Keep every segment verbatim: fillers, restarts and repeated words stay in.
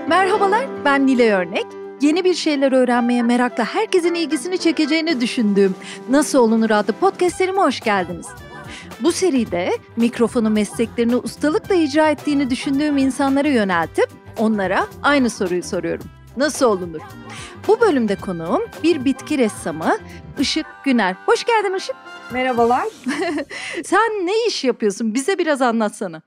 Merhabalar, ben Nilay Örnek. Yeni bir şeyler öğrenmeye merakla herkesin ilgisini çekeceğini düşündüğüm Nasıl Olunur adlı podcastlerime hoş geldiniz. Bu seride mikrofonu mesleklerini ustalıkla icra ettiğini düşündüğüm insanlara yöneltip onlara aynı soruyu soruyorum. Nasıl olunur? Bu bölümde konuğum bir bitki ressamı Işık Güner. Hoş geldin Işık. Merhabalar. Sen ne iş yapıyorsun? Bize biraz anlatsana.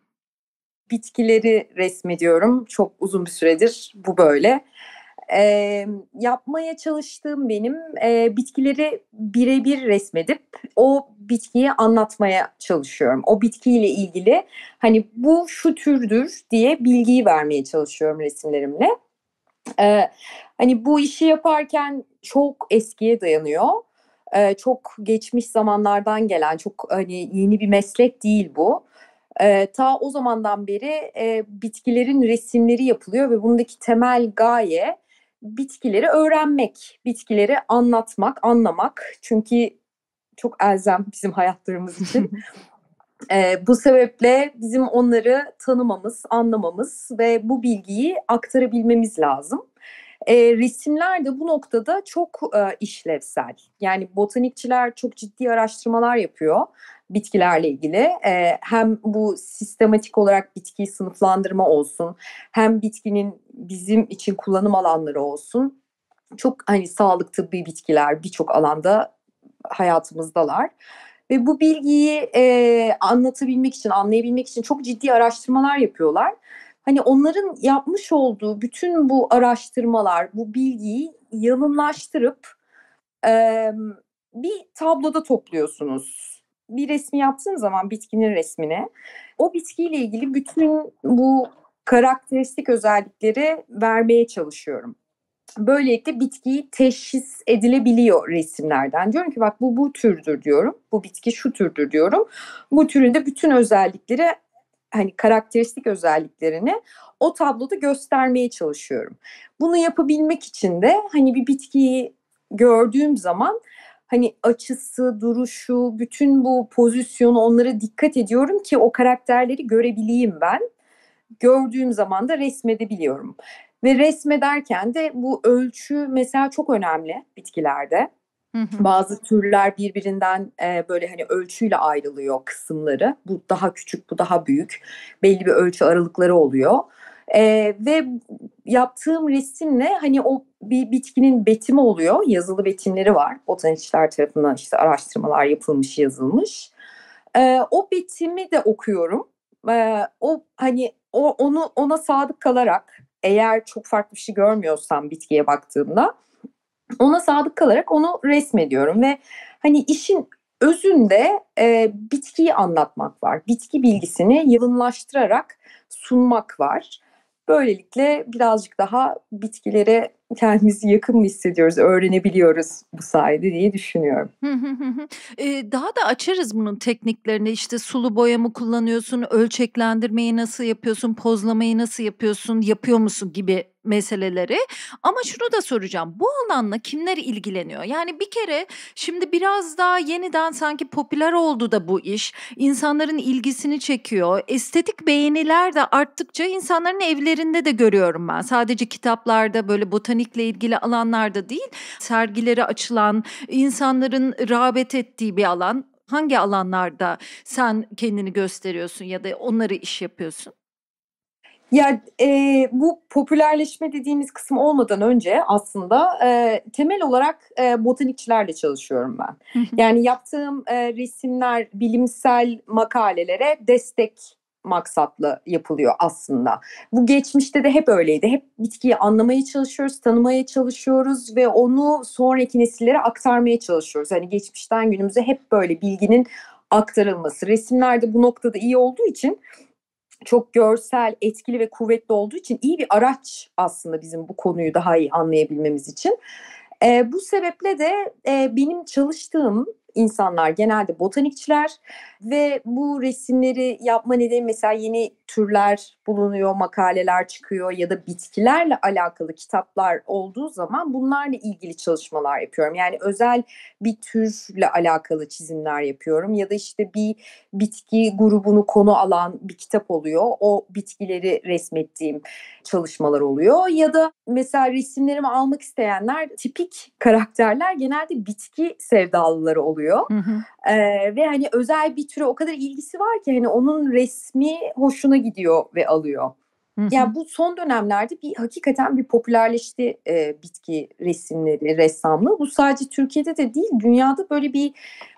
Bitkileri resmediyorum. Çok uzun bir süredir bu böyle. Ee, yapmaya çalıştığım benim e, bitkileri birebir resmedip o bitkiyi anlatmaya çalışıyorum. O bitkiyle ilgili hani bu şu türdür diye bilgiyi vermeye çalışıyorum resimlerimle. Ee, hani bu işi yaparken çok eskiye dayanıyor. Ee, çok geçmiş zamanlardan gelen, çok hani yeni bir meslek değil bu. Ee, ta o zamandan beri e, bitkilerin resimleri yapılıyor ve bundaki temel gaye bitkileri öğrenmek, bitkileri anlatmak, anlamak. Çünkü çok elzem bizim hayatlarımız için. Ee, bu sebeple bizim onları tanımamız, anlamamız ve bu bilgiyi aktarabilmemiz lazım. E, resimler de bu noktada çok e, işlevsel. Yani botanikçiler çok ciddi araştırmalar yapıyor bitkilerle ilgili. E, hem bu sistematik olarak bitkiyi sınıflandırma olsun, hem bitkinin bizim için kullanım alanları olsun. Çok hani sağlık tıbbi bitkiler birçok alanda hayatımızdalar. Ve bu bilgiyi e, anlatabilmek için, anlayabilmek için çok ciddi araştırmalar yapıyorlar. Hani onların yapmış olduğu bütün bu araştırmalar, bu bilgiyi yalınlaştırıp e, bir tabloda topluyorsunuz. Bir resmi yaptığınız zaman bitkinin resmini, o bitkiyle ilgili bütün bu karakteristik özellikleri vermeye çalışıyorum. Böylelikle bitkiyi teşhis edilebiliyor resimlerden. Diyorum ki bak bu bu türdür diyorum. Bu bitki şu türdür diyorum. Bu türün de bütün özellikleri hani karakteristik özelliklerini o tabloda göstermeye çalışıyorum. Bunu yapabilmek için de hani bir bitkiyi gördüğüm zaman hani açısı, duruşu, bütün bu pozisyonu onlara dikkat ediyorum ki o karakterleri görebileyim ben. Gördüğüm zaman da resmedebiliyorum. Ve resmederken de bu ölçü mesela çok önemli bitkilerde. Hı hı. Bazı türler birbirinden e, böyle hani ölçüyle ayrılıyor kısımları. Bu daha küçük, bu daha büyük. Belli bir ölçü aralıkları oluyor. E, ve yaptığım resimle hani o bir bitkinin betimi oluyor. Yazılı betimleri var. Botanikçiler tarafından işte araştırmalar yapılmış, yazılmış. E, o betimi de okuyorum. E, o hani o onu ona sadık kalarak eğer çok farklı bir şey görmüyorsam bitkiye baktığımda ona sadık kalarak onu resmediyorum ve hani işin özünde e, bitkiyi anlatmak var. Bitki bilgisini yalınlaştırarak sunmak var. Böylelikle birazcık daha bitkilere kendimizi yakın mı hissediyoruz, öğrenebiliyoruz bu sayede diye düşünüyorum. Hı hı, hı hı. Eee, daha da açarız bunun tekniklerini. İşte sulu boya mı kullanıyorsun, ölçeklendirmeyi nasıl yapıyorsun, pozlamayı nasıl yapıyorsun, yapıyor musun gibi meseleleri. Ama şunu da soracağım. Bu alanla kimler ilgileniyor? Yani bir kere şimdi biraz daha yeniden sanki popüler oldu da bu iş. İnsanların ilgisini çekiyor. Estetik beğeniler de arttıkça insanların evlerinde de görüyorum ben. Sadece kitaplarda böyle botanikle ilgili alanlarda değil, sergileri açılan, insanların rağbet ettiği bir alan. Hangi alanlarda sen kendini gösteriyorsun ya da onları iş yapıyorsun? Ya e, bu popülerleşme dediğimiz kısım olmadan önce aslında e, temel olarak e, botanikçilerle çalışıyorum ben. Hı hı. Yani yaptığım e, resimler bilimsel makalelere destek maksatlı yapılıyor aslında. Bu geçmişte de hep öyleydi. Hep bitkiyi anlamaya çalışıyoruz, tanımaya çalışıyoruz ve onu sonraki nesillere aktarmaya çalışıyoruz. Yani geçmişten günümüze hep böyle bilginin aktarılması. Resimler de bu noktada iyi olduğu için çok görsel, etkili ve kuvvetli olduğu için iyi bir araç aslında bizim bu konuyu daha iyi anlayabilmemiz için. E, bu sebeple de e, benim çalıştığım insanlar genelde botanikçiler ve bu resimleri yapma nedeni mesela yeni türler bulunuyor, makaleler çıkıyor ya da bitkilerle alakalı kitaplar olduğu zaman bunlarla ilgili çalışmalar yapıyorum. Yani özel bir türle alakalı çizimler yapıyorum ya da işte bir bitki grubunu konu alan bir kitap oluyor. O bitkileri resmettiğim çalışmalar oluyor ya da mesela resimlerimi almak isteyenler tipik karakterler genelde bitki sevdalıları oluyor. Hı hı. Ee, ve hani özel bir türe o kadar ilgisi var ki hani onun resmi hoşuna gidiyor ve alıyor. Hı hı. Yani bu son dönemlerde bir hakikaten bir popülerleşti e, bitki resimleri, ressamlığı. Bu sadece Türkiye'de de değil, dünyada böyle bir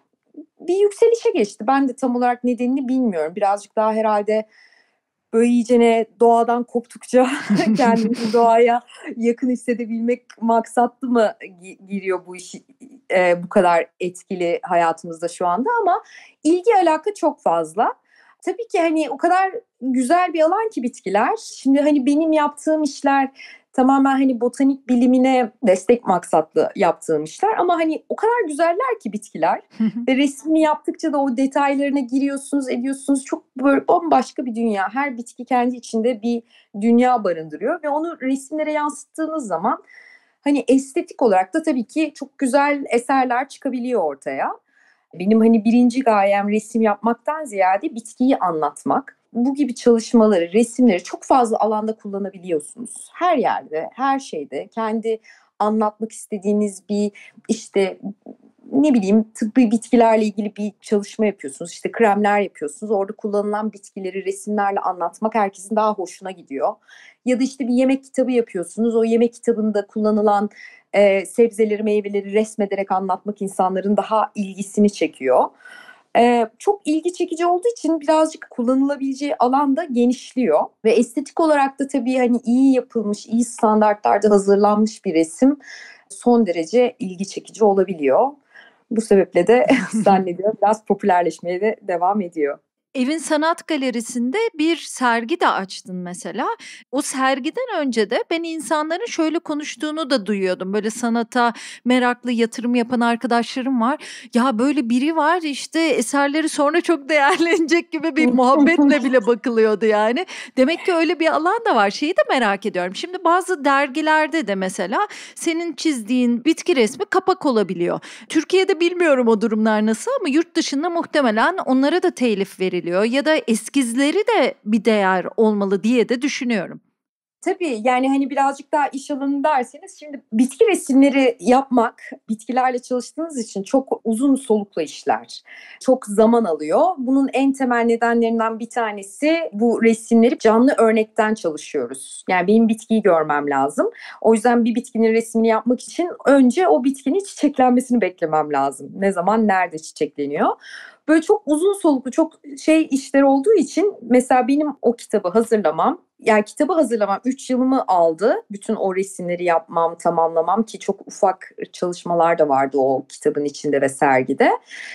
bir yükselişe geçti. Ben de tam olarak nedenini bilmiyorum. Birazcık daha herhalde böyle iyicene doğadan koptukça kendimizi doğaya yakın hissedebilmek maksatlı mı gi- giriyor bu iş e, bu kadar etkili hayatımızda şu anda, ama ilgi alaka çok fazla. Tabii ki hani o kadar güzel bir alan ki bitkiler. Şimdi hani benim yaptığım işler tamamen hani botanik bilimine destek maksatlı yaptığım işler, ama hani o kadar güzeller ki bitkiler ve resmini yaptıkça da o detaylarına giriyorsunuz, ediyorsunuz. Çok böyle bambaşka bir dünya. Her bitki kendi içinde bir dünya barındırıyor ve onu resimlere yansıttığınız zaman hani estetik olarak da tabii ki çok güzel eserler çıkabiliyor ortaya. Benim hani birinci gayem resim yapmaktan ziyade bitkiyi anlatmak. Bu gibi çalışmaları, resimleri çok fazla alanda kullanabiliyorsunuz. Her yerde, her şeyde kendi anlatmak istediğiniz bir işte ne bileyim tıbbi bitkilerle ilgili bir çalışma yapıyorsunuz. İşte kremler yapıyorsunuz. Orada kullanılan bitkileri resimlerle anlatmak herkesin daha hoşuna gidiyor. Ya da işte bir yemek kitabı yapıyorsunuz. O yemek kitabında kullanılan e, sebzeleri, meyveleri resmederek anlatmak insanların daha ilgisini çekiyor. E, çok ilgi çekici olduğu için birazcık kullanılabileceği alan da genişliyor. Ve estetik olarak da tabii hani iyi yapılmış, iyi standartlarda hazırlanmış bir resim son derece ilgi çekici olabiliyor. Bu sebeple de zannediyorum biraz popülerleşmeye de devam ediyor. Evin Sanat Galerisi'nde bir sergi de açtın mesela. O sergiden önce de ben insanların şöyle konuştuğunu da duyuyordum. Böyle sanata meraklı, yatırım yapan arkadaşlarım var. Ya böyle biri var işte eserleri sonra çok değerlenecek gibi bir muhabbetle bile bakılıyordu yani. Demek ki öyle bir alan da var. Şeyi de merak ediyorum. Şimdi bazı dergilerde de mesela senin çizdiğin bitki resmi kapak olabiliyor. Türkiye'de bilmiyorum o durumlar nasıl ama yurt dışında muhtemelen onlara da telif veriliyor ya da eskizleri de bir değer olmalı diye de düşünüyorum. Tabii yani hani birazcık daha iş alanı derseniz, şimdi bitki resimleri yapmak, bitkilerle çalıştığınız için çok uzun soluklu işler. Çok zaman alıyor. Bunun en temel nedenlerinden bir tanesi, bu resimleri canlı örnekten çalışıyoruz. Yani benim bitkiyi görmem lazım. O yüzden bir bitkinin resmini yapmak için önce o bitkinin çiçeklenmesini beklemem lazım. Ne zaman, nerede çiçekleniyor? Böyle çok uzun soluklu, çok şey işler olduğu için mesela benim o kitabı hazırlamam, yani kitabı hazırlamam üç yılımı aldı. Bütün o resimleri yapmam, tamamlamam, ki çok ufak çalışmalar da vardı o kitabın içinde ve sergide.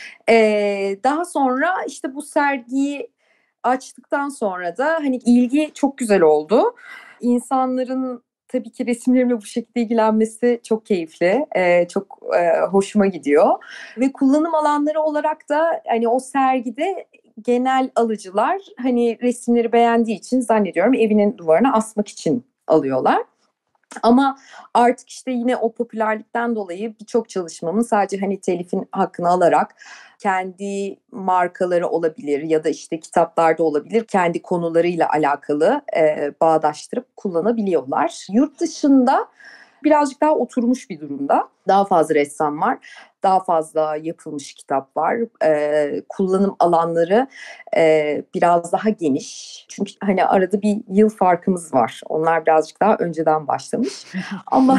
Ee, daha sonra işte bu sergiyi açtıktan sonra da hani ilgi çok güzel oldu. İnsanların tabii ki resimlerimle bu şekilde ilgilenmesi çok keyifli, e, çok e, hoşuma gidiyor. Ve kullanım alanları olarak da hani o sergide genel alıcılar hani resimleri beğendiği için zannediyorum evinin duvarına asmak için alıyorlar. Ama artık işte yine o popülerlikten dolayı birçok çalışmamın sadece hani telifin hakkını alarak kendi markaları olabilir ya da işte kitaplarda olabilir, kendi konularıyla alakalı e, bağdaştırıp kullanabiliyorlar. Yurt dışında birazcık daha oturmuş bir durumda. Daha fazla ressam var. Daha fazla yapılmış kitap var. Ee, kullanım alanları e, biraz daha geniş. Çünkü hani arada bir yıl farkımız var. Onlar birazcık daha önceden başlamış. Ama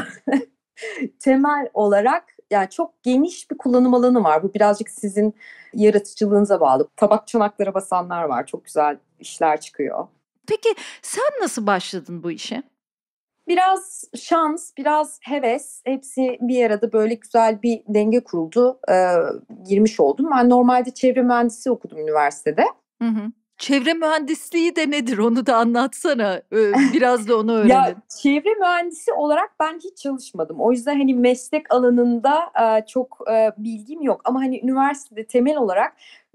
temel olarak yani çok geniş bir kullanım alanı var. Bu birazcık sizin yaratıcılığınıza bağlı. Tabak çanaklara basanlar var. Çok güzel işler çıkıyor. Peki sen nasıl başladın bu işe? Biraz şans, biraz heves, hepsi bir arada böyle güzel bir denge kuruldu. Ee, girmiş oldum. Ben normalde çevre mühendisi okudum üniversitede. Hı hı. Çevre mühendisliği de nedir? Onu da anlatsana. Eee, biraz da onu Ya öğrenelim. çevre mühendisi olarak ben hiç çalışmadım. O yüzden hani meslek alanında e, çok e, bilgim yok. Ama hani üniversitede temel olarak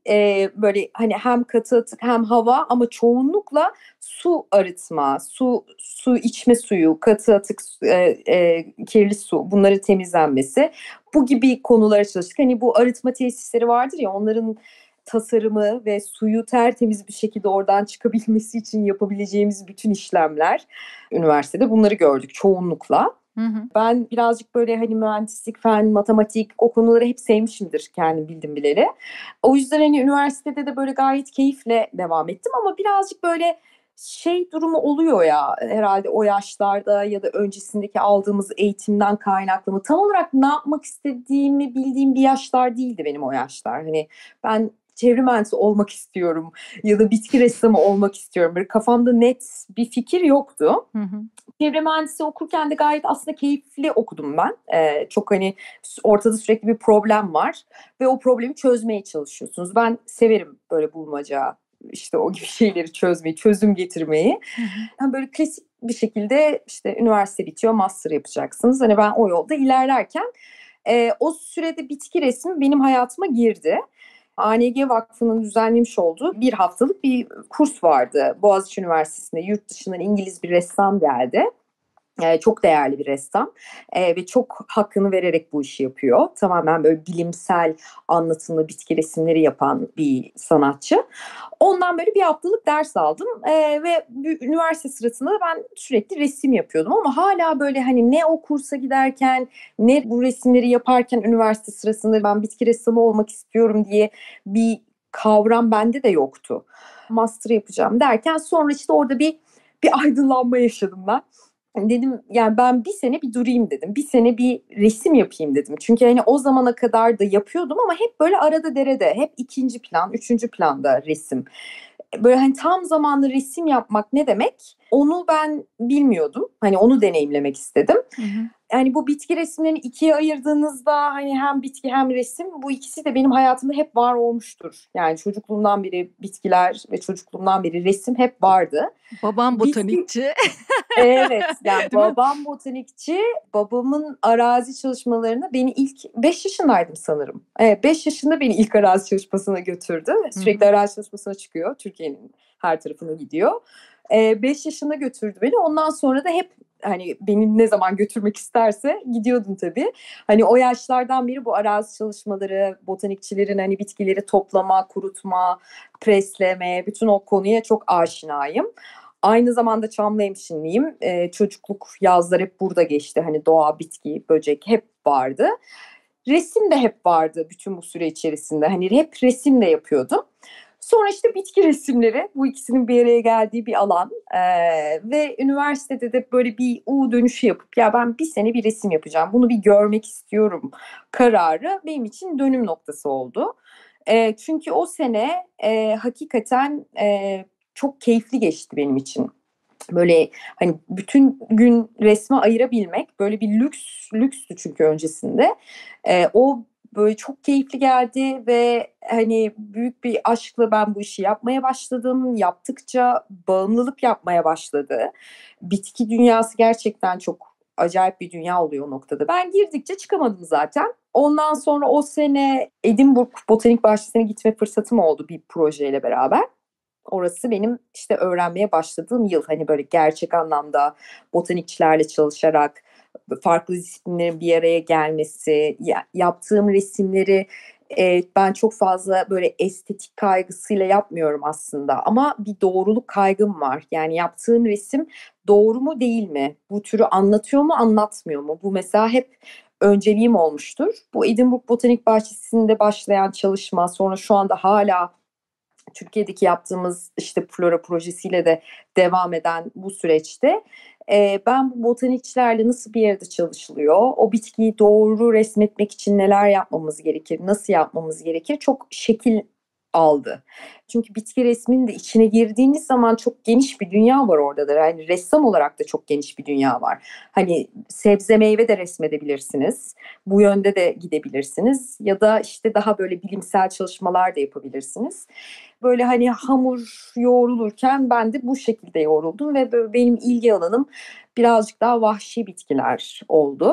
Eee, böyle, hani, hem katı atık hem hava ama çoğunlukla su arıtma, su su içme suyu, katı atık, s eee, eee, kirli su, bunların temizlenmesi, bu gibi konulara çalıştık. Hani, bu arıtma tesisleri vardır ya, onların tasarımı ve suyu tertemiz bir şekilde oradan çıkabilmesi için yapabileceğimiz bütün işlemler, üniversitede bunları gördük çoğunlukla. Hı hı. Ben birazcık, böyle, hani, mühendislik, fen, matematik, o konuları hep sevmişimdir kendim bildim bileli. O yüzden, hani, üniversitede de, böyle, gayet keyifle devam ettim ama birazcık, böyle, şey durumu oluyor ya, herhâlde o yaşlarda ya da öncesindeki aldığımız eğitimden kaynaklı mı? Tam olarak ne yapmak istediğimi bildiğim bir yaşlar değildi benim o yaşlar. Hani, ben çevre mühendisi olmak istiyorum ya da bitki ressamı olmak istiyorum. Böyle, kafamda net bir fikir yoktu. Hı hı. Çevre mühendisliği okurken de gayet aslında keyifli okudum ben. Eee, çok, hani, s ortada sürekli bir problem var ve o problemi çözmeye çalışıyorsunuz. Ben severim böyle bulmaca, işte, o gibi şeyleri çözmeyi, çözüm getirmeyi. Hı hı. Hani, böyle klasik bir şekilde, işte, üniversite bitiyor, master yapacaksınız. Hani, ben o yolda ilerlerken, eee, o sürede bitki resmi benim hayatıma girdi. A N G Vakfı'nın düzenlemiş olduğu bir haftalık bir kurs vardı Boğaziçi Üniversitesi'nde. Yurt dışından İngiliz bir ressam geldi. Eee, çok değerli bir ressam, eee, ve çok hakkını vererek bu işi yapıyor. Tamamen böyle bilimsel anlatımlı bitki resimleri yapan bir sanatçı. Ondan böyle bir haftalık ders aldım, eee, ve bü üniversite sırasında da ben sürekli resim yapıyordum ama hâlâ böyle, hani, ne o kursa giderken ne bu resimleri yaparken üniversite sırasında ben bitki ressamı olmak istiyorum diye bir kavram bende de yoktu. Master yapacağım derken sonra, işte, orada bir bir aydınlanma yaşadım ben. Hani, dedim, yani, ben bir sene bir durayım dedim. Bir sene bir resim yapayım dedim. Çünkü, hani, o zamana kadar da yapıyordum ama hep böyle arada derede, hep ikinci plan, üçüncü planda resim. Böyle, hani, tam zamanlı resim yapmak ne demek, onu ben bilmiyordum. Hani, onu deneyimlemek istedim. Hı hı. Yani, bu bitki resimlerini ikiye ayırdığınızda, hani, hem bitki hem resim, bu ikisi de benim hayatımda hep var olmuştur. Yani, çocukluğumdan beri bitkiler ve çocukluğumdan beri resim hep vardı. Baban Bitki botanikçi. Evet, yani, Değil mi? babam botanikçi, babamın arazi çalışmalarına beni ilk beş yaşındaydım sanırım. Evet, beş yaşında beni ilk arazi çalışmasına götürdü. Hı Sürekli hı. arazi çalışmasına çıkıyor, Türkiye'nin her tarafına gidiyor. Eee, beş yaşında götürdü beni. Ondan sonra da hep, hani, beni ne zaman götürmek isterse gidiyordum tabii. Hani, o yaşlardan beri bu arazi çalışmaları, botanikçilerin, hani, bitkileri toplama, kurutma, presleme, bütün o konuya çok aşinayım. Aynı zamanda Çamlıhemşinliyim. Eee, çocukluk, yazlar hep burada geçti. Hani, doğa, bitki, böcek hep vardı. Resim de hep vardı bütün bu süre içerisinde. Hani, hep resim de yapıyordum. Sonra, işte, bitki resimleri, bu ikisinin bir araya geldiği bir alan, eee, ve üniversitede de böyle bir U dönüşü yapıp, "Ya, ben bir sene bir resim yapacağım, bunu bir görmek istiyorum." kararı benim için dönüm noktası oldu. Eee, çünkü o sene, eee, hakikaten, eee, çok keyifli geçti benim için. Böyle, hani, bütün gün resme ayırabilmek, böyle bir lüks lükstü çünkü öncesinde. Eee, o, böyle, çok keyifli geldi ve, hani, büyük bir aşkla ben bu işi yapmaya başladım. Yaptıkça bağımlılık yapmaya başladı. Bitki dünyası gerçekten çok acayip bir dünya oluyor o noktada. Ben girdikçe çıkamadım zaten. Ondan sonra o sene Edinburgh Botanik Bahçesi'ne gitme fırsatım oldu bir projeyle beraber. Orası benim, işte, öğrenmeye başladığım yıl. Hani, böyle gerçek anlamda botanikçilerle çalışarak farklı disiplinlerin bir araya gelmesi, ya yaptığım resimleri, eee, ben çok fazla böyle estetik kaygısıyla yapmıyorum aslında ama bir doğruluk kaygım var. Yani yaptığım resim doğru mu, değil mi? Bu türü anlatıyor mu, anlatmıyor mu? Bu mesela hep önceliğim olmuştur. Bu Edinburgh Botanik Bahçesi'nde başlayan çalışma, sonra şu anda hâlâ Türkiye'deki yaptığımız, işte, Flora projesiyle de devam eden bu süreçte, eee, ben bu botanikçilerle nasıl bir arada çalışılıyor, o bitkiyi doğru resmetmek için neler yapmamız gerekir, nasıl yapmamız gerekir, çok şekil aldı. Çünkü bitki resminin de içine girdiğiniz zaman çok geniş bir dünya var orada da. Yani ressam olarak da çok geniş bir dünya var. Hani, sebze meyve de resmedebilirsiniz, bu yönde de gidebilirsiniz ya da, işte, daha böyle bilimsel çalışmalar da yapabilirsiniz. Böyle, hani, hamur yoğrulurken ben de bu şekilde yoğruldum ve bö benim ilgi alanım birazcık daha vahşi bitkiler oldu.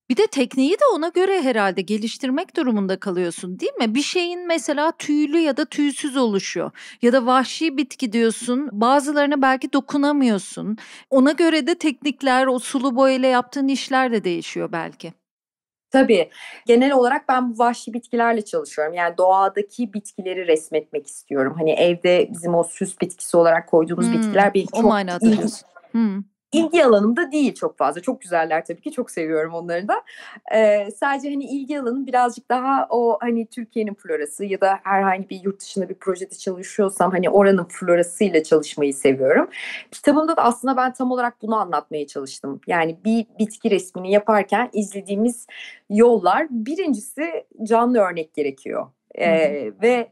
Bir de tekniği de ona göre herhâlde geliştirmek durumunda kalıyorsun, değil mi? Bir şeyin mesela tüylü ya da tüysüz oluşu ya da vahşi bitki diyorsun, bazılarına belki dokunamıyorsun. Ona göre de teknikler, o sulu boyayla yaptığın işler de değişiyor belki. Tabii. Genel olarak ben bu vahşi bitkilerle çalışıyorum. Yani doğadaki bitkileri resmetmek istiyorum. Hani evde bizim o süs bitkisi olarak koyduğumuz Hımm, bitkiler benim o çok manada ilgi diyorsun. Hıı. ilgi alanımda değil çok fazla. Çok güzeller tabii ki, çok seviyorum onları da. Eee, sadece, hani, ilgi alanım birazcık daha o, hani, Türkiye'nin florası ya da herhangi bir yurt dışında bir projede çalışıyorsam, hani, oranın florasıyla çalışmayı seviyorum. Kitabımda da aslında ben tam olarak bunu anlatmaya çalıştım. Yani bir bitki resmini yaparken izlediğimiz yollar, birincisi canlı örnek gerekiyor. Hı hı. Eee, ve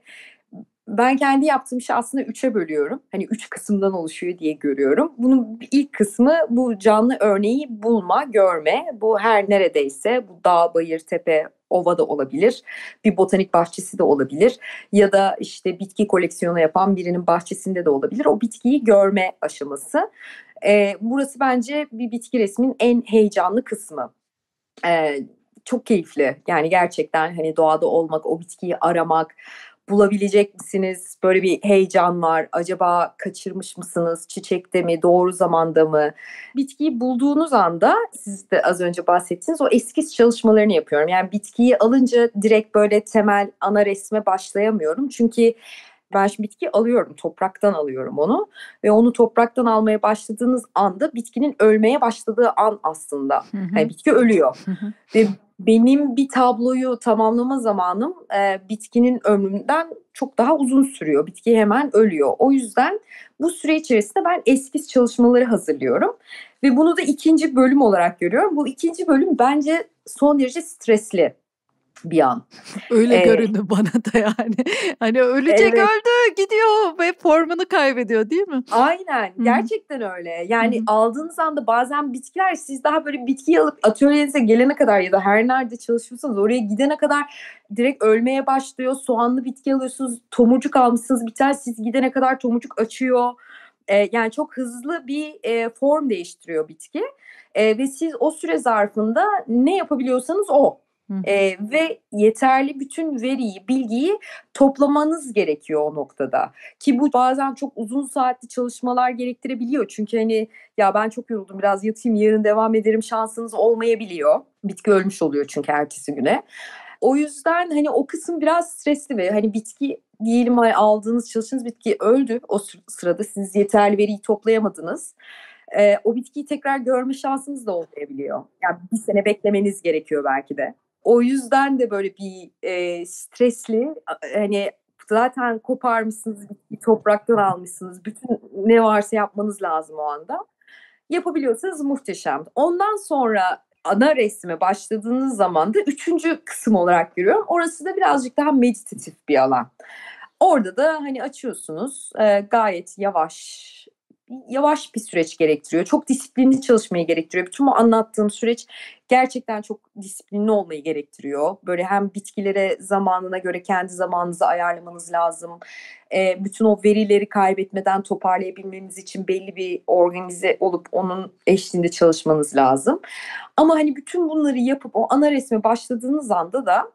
ben kendi yaptığım işi aslında üçe bölüyorum. Hani üç kısımdan oluşuyor diye görüyorum. Bunun ilk kısmı bu canlı örneği bulma, görme. Bu her neredeyse bu dağ, bayır, tepe, ova da olabilir. Bir botanik bahçesi de olabilir. Ya da işte bitki koleksiyonu yapan birinin bahçesinde de olabilir. O bitkiyi görme aşaması. Eee, burası bence bir bitki resminin en heyecanlı kısmı. Eee, çok keyifli. Yani gerçekten, hani, doğada olmak, o bitkiyi aramak, bulabilecek misiniz? Böyle bir heyecan var. Acaba kaçırmış mısınız? Çiçekte mi? Doğru zamanda mı? Bitkiyi bulduğunuz anda, siz de az önce bahsettiğiniz o eskiz çalışmalarını yapıyorum. Yani bitkiyi alınca direkt böyle temel ana resme başlayamıyorum. Çünkü ben şimdi bitkiyi alıyorum, topraktan alıyorum onu ve onu topraktan almaya başladığınız anda bitkinin ölmeye başladığı an aslında. Hı Hani hı. bitki ölüyor Hı hı. ve benim bir tabloyu tamamlama zamanım, eee, bitkinin ömründen çok daha uzun sürüyor. Bitki hemen ölüyor. O yüzden bu süre içerisinde ben eskiz çalışmaları hazırlıyorum ve bunu da ikinci bölüm olarak görüyorum. Bu ikinci bölüm bence son derece stresli bir an. Öyle Eee göründü bana da yani. Hani ölecek, Evet. öldü, gidiyor ve formunu kaybediyor, değil mi? Aynen, Hı hı. gerçekten öyle. Hı Yani hı. aldığınız anda bazen bitkiler siz daha böyle bitkiyi alıp atölyenize gelene kadar ya da her nerede çalışıyorsanız oraya gidene kadar direkt ölmeye başlıyor. Soğanlı bitki alıyorsunuz, tomurcuk almışsınız bir tane, siz gidene kadar tomurcuk açıyor. Eee, yani çok hızlı bir, eee, form değiştiriyor bitki, eee, ve siz o süre zarfında ne yapabiliyorsanız o. Hı hı. Eee, ve yeterli bütün veriyi, bilgiyi toplamanız gerekiyor o noktada. Ki bu bazen çok uzun saatli çalışmalar gerektirebiliyor. Çünkü, hani, "Ya, ben çok yoruldum, biraz yatayım, yarın devam ederim." şansınız olmayabiliyor. Bitki ölmüş oluyor çünkü ertesi güne. O yüzden, hani, o kısım biraz stresli ve, hani, bitki diyelim, hani, aldığınız, çalıştığınız bitki öldü o sı sırada. Siz yeterli veriyi toplayamadınız. Eee, o bitkiyi tekrar görme şansınız da olmayabiliyor. Yani bir sene beklemeniz gerekiyor belki de. O yüzden de böyle bir, eee, stresli, a hani, zaten koparmışsınız, bitkiyi topraktan almışsınız. Bütün ne varsa yapmanız lazım o anda. Yapabiliyorsanız muhteşem. Ondan sonra ana resme başladığınız zaman da üçüncü kısım olarak görüyorum. Orası da birazcık daha meditatif bir alan. Orada da, hani, açıyorsunuz, eee, gayet yavaş, yavaş bir süreç gerektiriyor. Çok disiplinli çalışmayı gerektiriyor. Bütün bu anlattığım süreç gerçekten çok disiplinli olmayı gerektiriyor. Böyle hem bitkilere zamanına göre kendi zamanınızı ayarlamanız lazım. Eee, bütün o verileri kaybetmeden toparlayabilmeniz için belli bir organize olup onun eşliğinde çalışmanız lazım. Ama, hani, bütün bunları yapıp o ana resme başladığınız anda da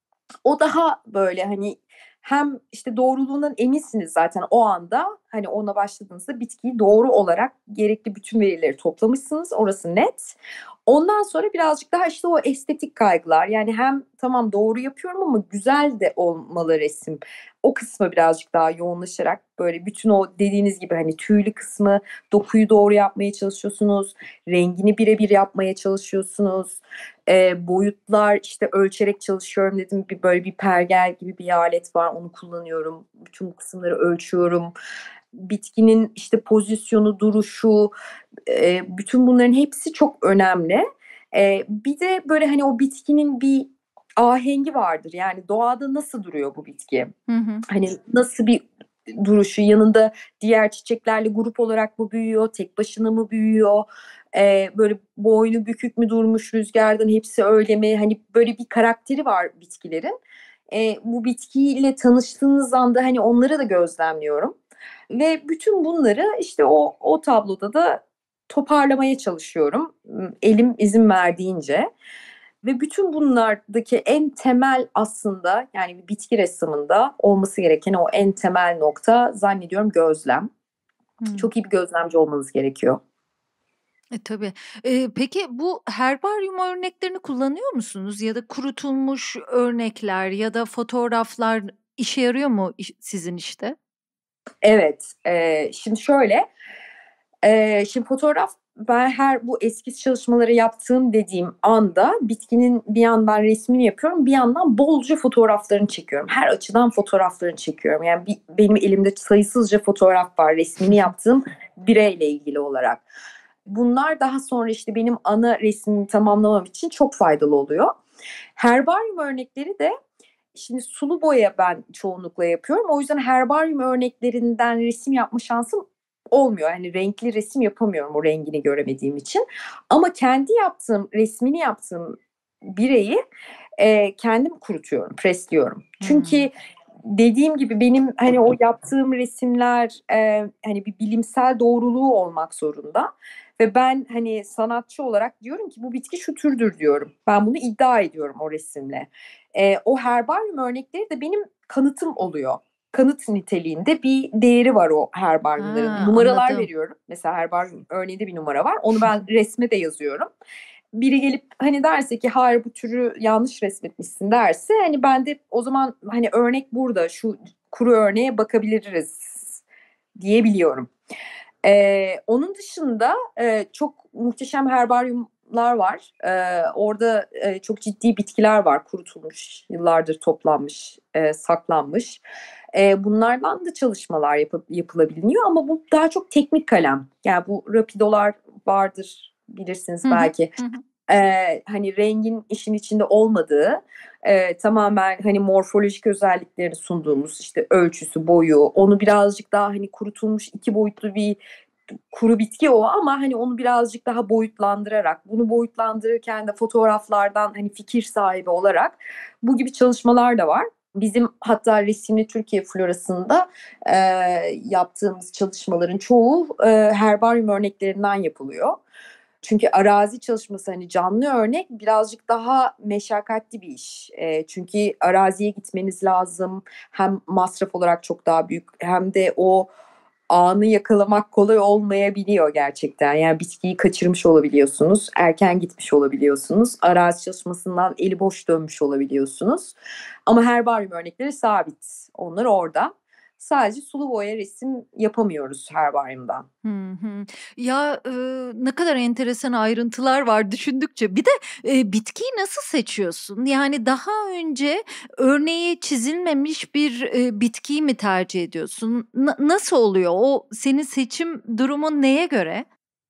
o daha böyle, hani, hem, işte, doğruluğundan eminsiniz zaten o anda. Hani, ona başladığınızda bitkiyi doğru olarak gerekli bütün verileri toplamışsınız, orası net. Ondan sonra birazcık daha, işte, o estetik kaygılar, yani hem tamam doğru yapıyorum ama güzel de olmalı resim. O kısma birazcık daha yoğunlaşarak, böyle, bütün o dediğiniz gibi, hani, tüylü kısmı, dokuyu doğru yapmaya çalışıyorsunuz, rengini bire bir yapmaya çalışıyorsunuz. Eee, boyutlar, işte, ölçerek çalışıyorum dedim. Bir, böyle, bir pergel gibi bir alet var, onu kullanıyorum. Bütün bu kısımları ölçüyorum. Bitkinin, işte, pozisyonu, duruşu, eee, bütün bunların hepsi çok önemli. Eee, bir de, böyle, hani, o bitkinin bir ahengi vardır. Yani doğada nasıl duruyor bu bitki? Hı hı. Hani, nasıl bir duruşu, yanında diğer çiçeklerle grup olarak mı büyüyor, tek başına mı büyüyor? Eee, böyle boynu bükük mü durmuş rüzgardan, hepsi öyle mi? Hani, böyle bir karakteri var bitkilerin. Eee, bu bitkiyle tanıştığınız anda, hani, onları da gözlemliyorum ve bütün bunları, işte, o o tabloda da toparlamaya çalışıyorum, ımm, elim izin verdiğince. Ve bütün bunlardaki en temel aslında yani bir bitki ressamında olması gereken o en temel nokta zannediyorum gözlem. Hımm. Çok iyi bir gözlemci olmanız gerekiyor. E, tabii. Eee, peki bu herbaryum örneklerini kullanıyor musunuz ya da kurutulmuş örnekler ya da fotoğraflar işe yarıyor mu iş sizin işte? Evet, eee, şimdi şöyle, eee, şimdi fotoğraf ben her bu eskiz çalışmaları yaptığım dediğim anda bitkinin bir yandan resmini yapıyorum, bir yandan bolca fotoğraflarını çekiyorum. Her açıdan fotoğraflarını çekiyorum. Yani bi benim elimde sayısızca fotoğraf var resmini yaptığım bireyle ilgili olarak. Bunlar daha sonra, işte, benim ana resmimi tamamlamam için çok faydalı oluyor. Herbaryum örnekleri de şimdi sulu boya ben çoğunlukla yapıyorum. O yüzden herbaryum örneklerinden resim yapma şansım olmuyor. Yani renkli resim yapamıyorum o rengini göremediğim için. Ama kendi yaptığım, resmini yaptığım bireyi, eee, kendim kurutuyorum, presliyorum. Hımm. Çünkü dediğim gibi benim, hani, o yaptığım resimler, eee, hani, bir bilimsel doğruluğu olmak zorunda ve ben, hani, sanatçı olarak diyorum ki bu bitki şu türdür diyorum. Ben bunu iddia ediyorum o resimle. Eee, o herbaryum örnekleri de benim kanıtım oluyor. Kanıt niteliğinde bir değeri var o herbaryumların. Ha, Numaralar anladım. veriyorum. Mesela herbaryum örneğinde bir numara var. Onu ben resme de yazıyorum. Biri gelip hani derse ki hayır bu türü yanlış resmetmişsin derse hani ben de o zaman hani örnek burada şu kuru örneğe bakabiliriz diyebiliyorum. Eee, onun dışında, eee, çok muhteşem herbaryumlar var. Eee, orada, eee, çok ciddi bitkiler var kurutulmuş, yıllardır toplanmış, eee, saklanmış. Eee, bunlardan da çalışmalar yapı yapılabiliyor ama bu daha çok teknik kalem. Yani bu rapidolar vardır, bilirsiniz Hı hı. belki. Hı hı. Eee, hani rengin işin içinde olmadığı, eee, tamamen hani morfolojik özelliklerini sunduğumuz, işte ölçüsü, boyu, onu birazcık daha hani kurutulmuş iki boyutlu bir kuru bitki o ama hani onu birazcık daha boyutlandırarak, bunu boyutlandırırken de fotoğraflardan hani fikir sahibi olarak bu gibi çalışmalar da var. Bizim hatta Resimli Türkiye Florası'nda eee, yaptığımız çalışmaların çoğu eee, herbaryum örneklerinden yapılıyor. Çünkü arazi çalışması hani canlı örnek birazcık daha meşakkatli bir iş. Eee, çünkü araziye gitmeniz lazım. Hem masraf olarak çok daha büyük hem de o anı yakalamak kolay olmayabiliyor gerçekten. Yani bitkiyi kaçırmış olabiliyorsunuz, erken gitmiş olabiliyorsunuz, arazi çalışmasından eli boş dönmüş olabiliyorsunuz. Ama herbaryum örnekleri sabit. Onlar orada. Sadece sulu boya resim yapamıyoruz herbaryumdan. Hı hı. Ya, ııı, ne kadar enteresan ayrıntılar var düşündükçe. Bir de, eee, bitkiyi nasıl seçiyorsun? Yani daha önce örneği çizilmemiş bir, eee, bitkiyi mi tercih ediyorsun? Na nasıl oluyor? O senin seçim durumun neye göre?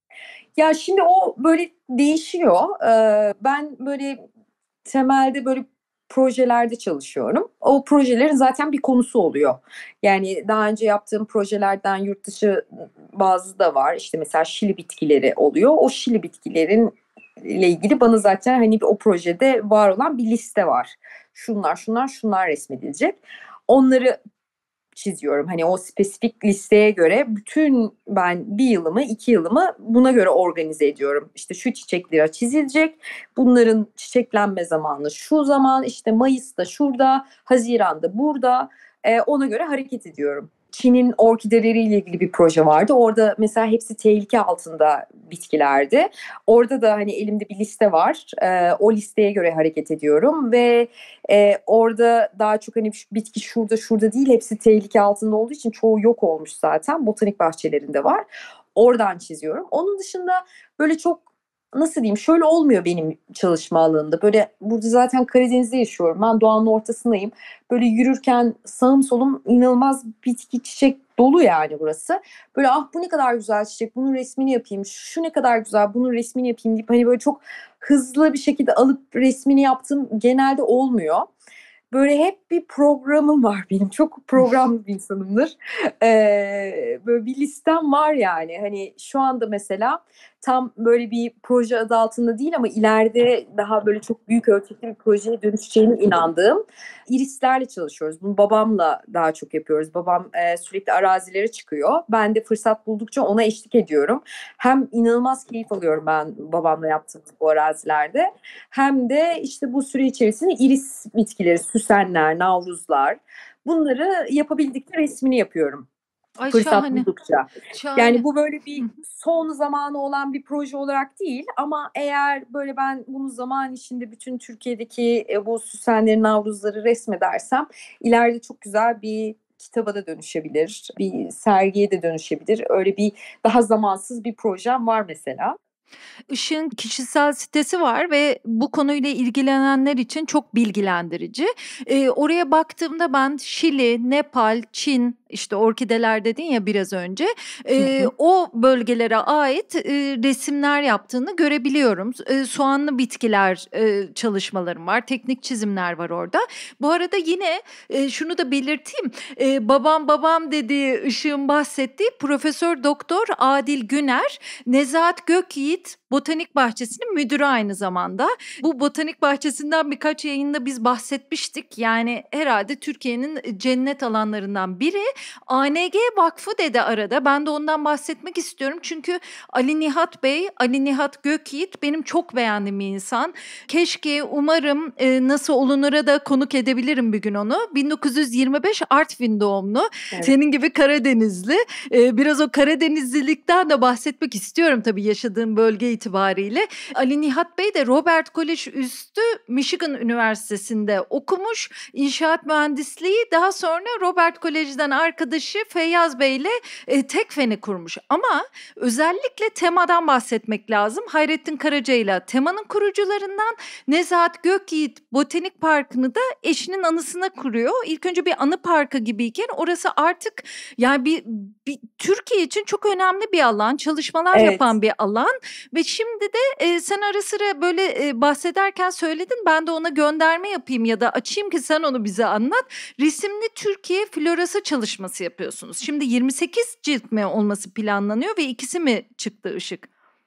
Ya, şimdi o, böyle, değişiyor. Eee, ben, böyle, temelde, böyle, projelerde çalışıyorum. O projelerin zaten bir konusu oluyor. Yani, daha önce yaptığım projelerden yurt dışı bazı da var. İşte, mesela Şili bitkileri oluyor. O Şili bitkilerin ile ilgili bana zaten, hani, o projede var olan bir liste var. Şunlar, şunlar, şunlar resmedilecek. Onları çiziyorum. Hani o spesifik listeye göre bütün ben bir yılımı, iki yılımı buna göre organize ediyorum. İşte şu çiçekler çizilecek, bunların çiçeklenme zamanı şu zaman, işte mayıs'ta şurada, haziranda burada. Eee, ona göre hareket ediyorum. Çin'in orkideleriyle ilgili bir proje vardı. Orada mesela hepsi tehlike altında bitkilerdi. Orada da hani elimde bir liste var. Eee, o listeye göre hareket ediyorum ve Eee, orada daha çok, hani, ş bitki şurada, şurada değil, hepsi tehlike altında olduğu için çoğu yok olmuş zaten. Botanik bahçelerinde var. Oradan çiziyorum. Onun dışında, böyle, çok, nasıl diyeyim, şöyle olmuyor benim çalışma alanımda. Böyle, burada zaten Karadeniz'de yaşıyorum. Ben doğanın ortasındayım. Böyle, yürürken sağım solum inanılmaz bitki, çiçek dolu yani burası. Böyle, "Ah, bu ne kadar güzel çiçek, bunun resmini yapayım. Şu ne kadar güzel, bunun resmini yapayım." deyip, hani, böyle, çok hızlı bir şekilde alıp resmini yaptığım genelde olmuyor. Böyle hep bir programım var benim. Çok programlı bir insanımdır. Eee, böyle bir listem var yani. Hani şu anda mesela tam böyle bir proje adı altında değil ama ileride daha böyle çok büyük ölçekli bir projeye dönüşeceğine inandığım irislerle çalışıyoruz. Bunu babamla daha çok yapıyoruz. Babam e, sürekli arazilere çıkıyor. Ben de fırsat buldukça ona eşlik ediyorum. Hem inanılmaz keyif alıyorum ben babamla yaptığımız bu arazilerde. Hem de işte bu süre içerisinde iris bitkileri, süsenler, navruzlar, bunları yapabildikçe resmini yapıyorum Ay, fırsat şahane, buldukça. Yani şahane. bu böyle Hı bir hı. son zamanı olan bir proje olarak değil ama eğer böyle ben bunu zaman içinde bütün Türkiye'deki e, bu süsenleri, navruzları resmedersem ileride çok güzel bir kitaba da dönüşebilir, bir sergiye de dönüşebilir. Öyle bir daha zamansız bir projem var mesela. Işığın kişisel sitesi var ve bu konuyla ilgilenenler için çok bilgilendirici. Eee, oraya baktığımda ben Şili, Nepal, Çin, işte orkideler dedin ya biraz önce, Hı eee, hı. o bölgelere ait, eee, resimler yaptığını görebiliyorum. Eee, soğanlı bitkiler, eee, çalışmalarım var, teknik çizimler var orada. Bu arada yine, eee, şunu da belirteyim, eee, babam babam dediği, Işık'ın bahsettiği Profesör Doktor Adil Güner, Nezahat Gökyiğit Botanik Bahçesi'nin müdürü aynı zamanda. Bu botanik bahçesinden birkaç yayında biz bahsetmiştik. Yani herhalde Türkiye'nin cennet alanlarından biri. A N G Vakfı dedi arada. Ben de ondan bahsetmek istiyorum. Çünkü Ali Nihat Bey, Ali Nihat Gökyiğit benim çok beğendiğim bir insan. Keşke, umarım e, nasıl olunur'a da konuk edebilirim bir gün onu. bin dokuz yüz yirmi beş Artvin doğumlu. Evet. Senin gibi Karadenizli. Ee, biraz o Karadenizlilikten de bahsetmek istiyorum tabii yaşadığım bölge itibariyle. Ali Nihat Bey de Robert Kolej Üstü Michigan Üniversitesi'nde okumuş. İnşaat mühendisliği, daha sonra Robert Kolej'den arkadaşı Feyyaz Bey'le e, Tekfen'i kurmuş. Ama özellikle temadan bahsetmek lazım. Hayrettin Karaca'yla temanın kurucularından. Nezahat Gökyiğit Botanik Parkı'nı da eşinin anısına kuruyor. İlk önce bir anı parkı gibiyken orası artık yani bir, bir Türkiye için çok önemli bir alan, çalışmalar Evet. yapan bir alan ve şimdi de e, sen ara sıra böyle e, bahsederken söyledin, ben de ona gönderme yapayım ya da açayım ki sen onu bize anlat. Resimli Türkiye Florası çalışması yapıyorsunuz. Şimdi yirmi sekiz cilt mi olması planlanıyor ve ikisi mi çıktı Işık?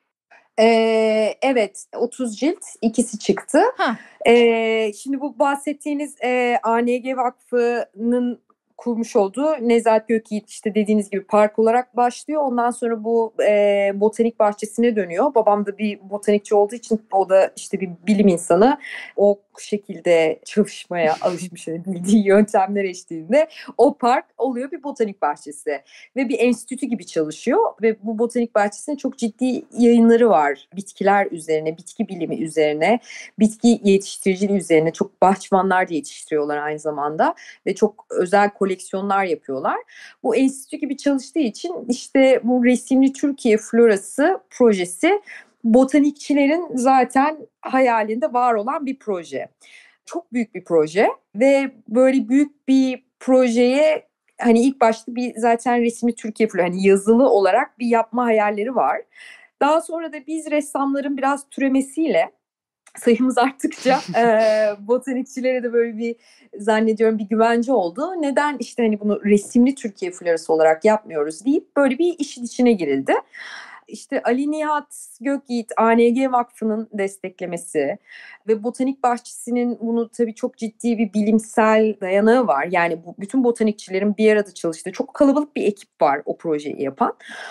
Eee, evet, otuz cilt, ikisi çıktı. Ha. Eee, şimdi bu bahsettiğiniz eee, A N G Vakfı'nın kurmuş olduğu Nezahat Gökyiğit, işte dediğiniz gibi park olarak başlıyor. Ondan sonra bu eee, botanik bahçesine dönüyor. Babam da bir botanikçi olduğu için o da işte bir bilim insanı. O şekilde çalışmaya alışmış, yani bildiği yöntemler eşliğinde o park oluyor bir botanik bahçesi ve bir enstitü gibi çalışıyor ve bu botanik bahçesinde çok ciddi yayınları var. Bitkiler üzerine, bitki bilimi üzerine, bitki yetiştiriciliği üzerine, çok bahçıvanlar da yetiştiriyorlar aynı zamanda ve çok özel koleksiyonlar yapıyorlar. Bu enstitü gibi çalıştığı için işte bu Resimli Türkiye Florası projesi botanikçilerin zaten hayalinde var olan bir proje. Çok büyük bir proje ve böyle büyük bir projeye hani ilk başta bir zaten Resimli Türkiye Florası, hani yazılı olarak bir yapma hayalleri var. Daha sonra da biz ressamların biraz türemesiyle sayımız arttıkça eee, botanikçilere de böyle bir, zannediyorum, bir güvence oldu. Neden işte hani bunu Resimli Türkiye Florası olarak yapmıyoruz deyip böyle bir işin içine girildi. İşte Ali Nihat Gökyiğit, A N G Vakfı'nın desteklemesi ve Botanik Bahçesi'nin bunu tabii çok ciddi bir bilimsel dayanağı var. Yani bu, bütün botanikçilerin bir arada çalıştığı çok kalabalık bir ekip var o projeyi yapan,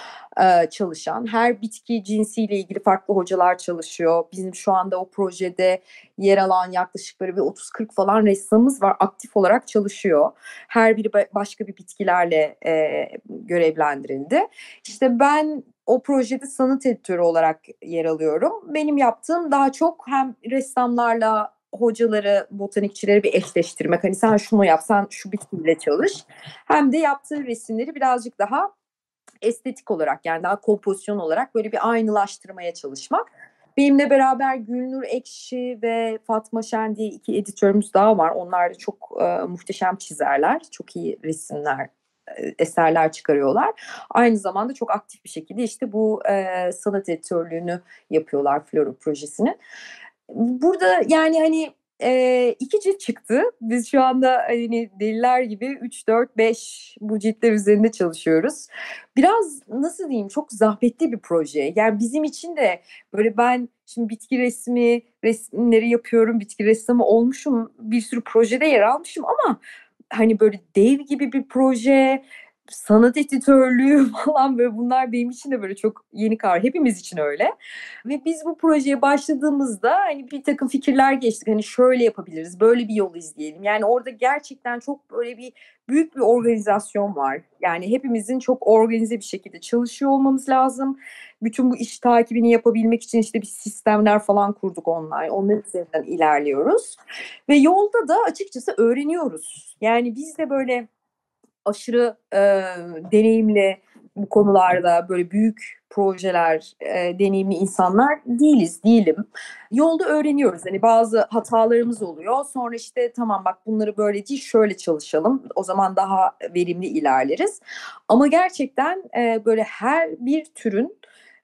e, çalışan. Her bitki cinsiyle ilgili farklı hocalar çalışıyor. Bizim şu anda o projede yer alan yaklaşık böyle bir otuz kırk falan ressamımız var. Aktif olarak çalışıyor. Her biri başka bir bitkilerle e, görevlendirildi. İşte ben o projede sanat editörü olarak yer alıyorum. Benim yaptığım daha çok hem ressamlarla hocaları, botanikçileri bir eşleştirmek. Hani sen şunu yap, sen şu bitkiyle çalış. Hem de yaptığı resimleri birazcık daha estetik olarak, yani daha kompozisyon olarak böyle bir aynılaştırmaya çalışmak. Benimle beraber Gülnur Ekşi ve Fatma Şen diye iki editörümüz daha var. Onlar da çok e, muhteşem çizerler. Çok iyi resimler, e, eserler çıkarıyorlar. Aynı zamanda çok aktif bir şekilde işte bu e, sanat editörlüğünü yapıyorlar Flora projesinin. Burada yani hani Eee, iki cilt çıktı. Biz şu anda, hani, deliler gibi üç dört beş bu ciltler üzerinde çalışıyoruz. Biraz, nasıl diyeyim, çok zahmetli bir proje. Yani, bizim için de, böyle, ben şimdi bitki resmi resimleri yapıyorum, bitki ressamı olmuşum, bir sürü projede yer almışım ama, hani, böyle, dev gibi bir proje, sanat editörlüğü falan, böyle, bunlar benim için de, böyle, çok yeni kavram. Hepimiz için öyle ve biz bu projeye başladığımızda, hani, birtakım fikirler geçtik. Hani, şöyle yapabiliriz, böyle bir yol izleyelim. Yani, orada gerçekten çok, böyle, bir büyük bir organizasyon var. Yani, hepimizin çok organize bir şekilde çalışıyor olmamız lazım. Bütün bu iş takibini yapabilmek için, işte, bir sistemler falan kurduk online. Onlar üzerinden ilerliyoruz ve yolda da açıkçası öğreniyoruz. Yani, biz de, böyle, aşırı, eee, deneyimli bu konularda, böyle, büyük projeler, eee, deneyimli insanlar değiliz, değilim. Yolda öğreniyoruz. Hani, bazı hatalarımız oluyor. Sonra, işte, tamam bak bunları böyle değil, şöyle çalışalım. O zaman daha verimli ilerleriz. Ama gerçekten, eee, böyle, her bir türün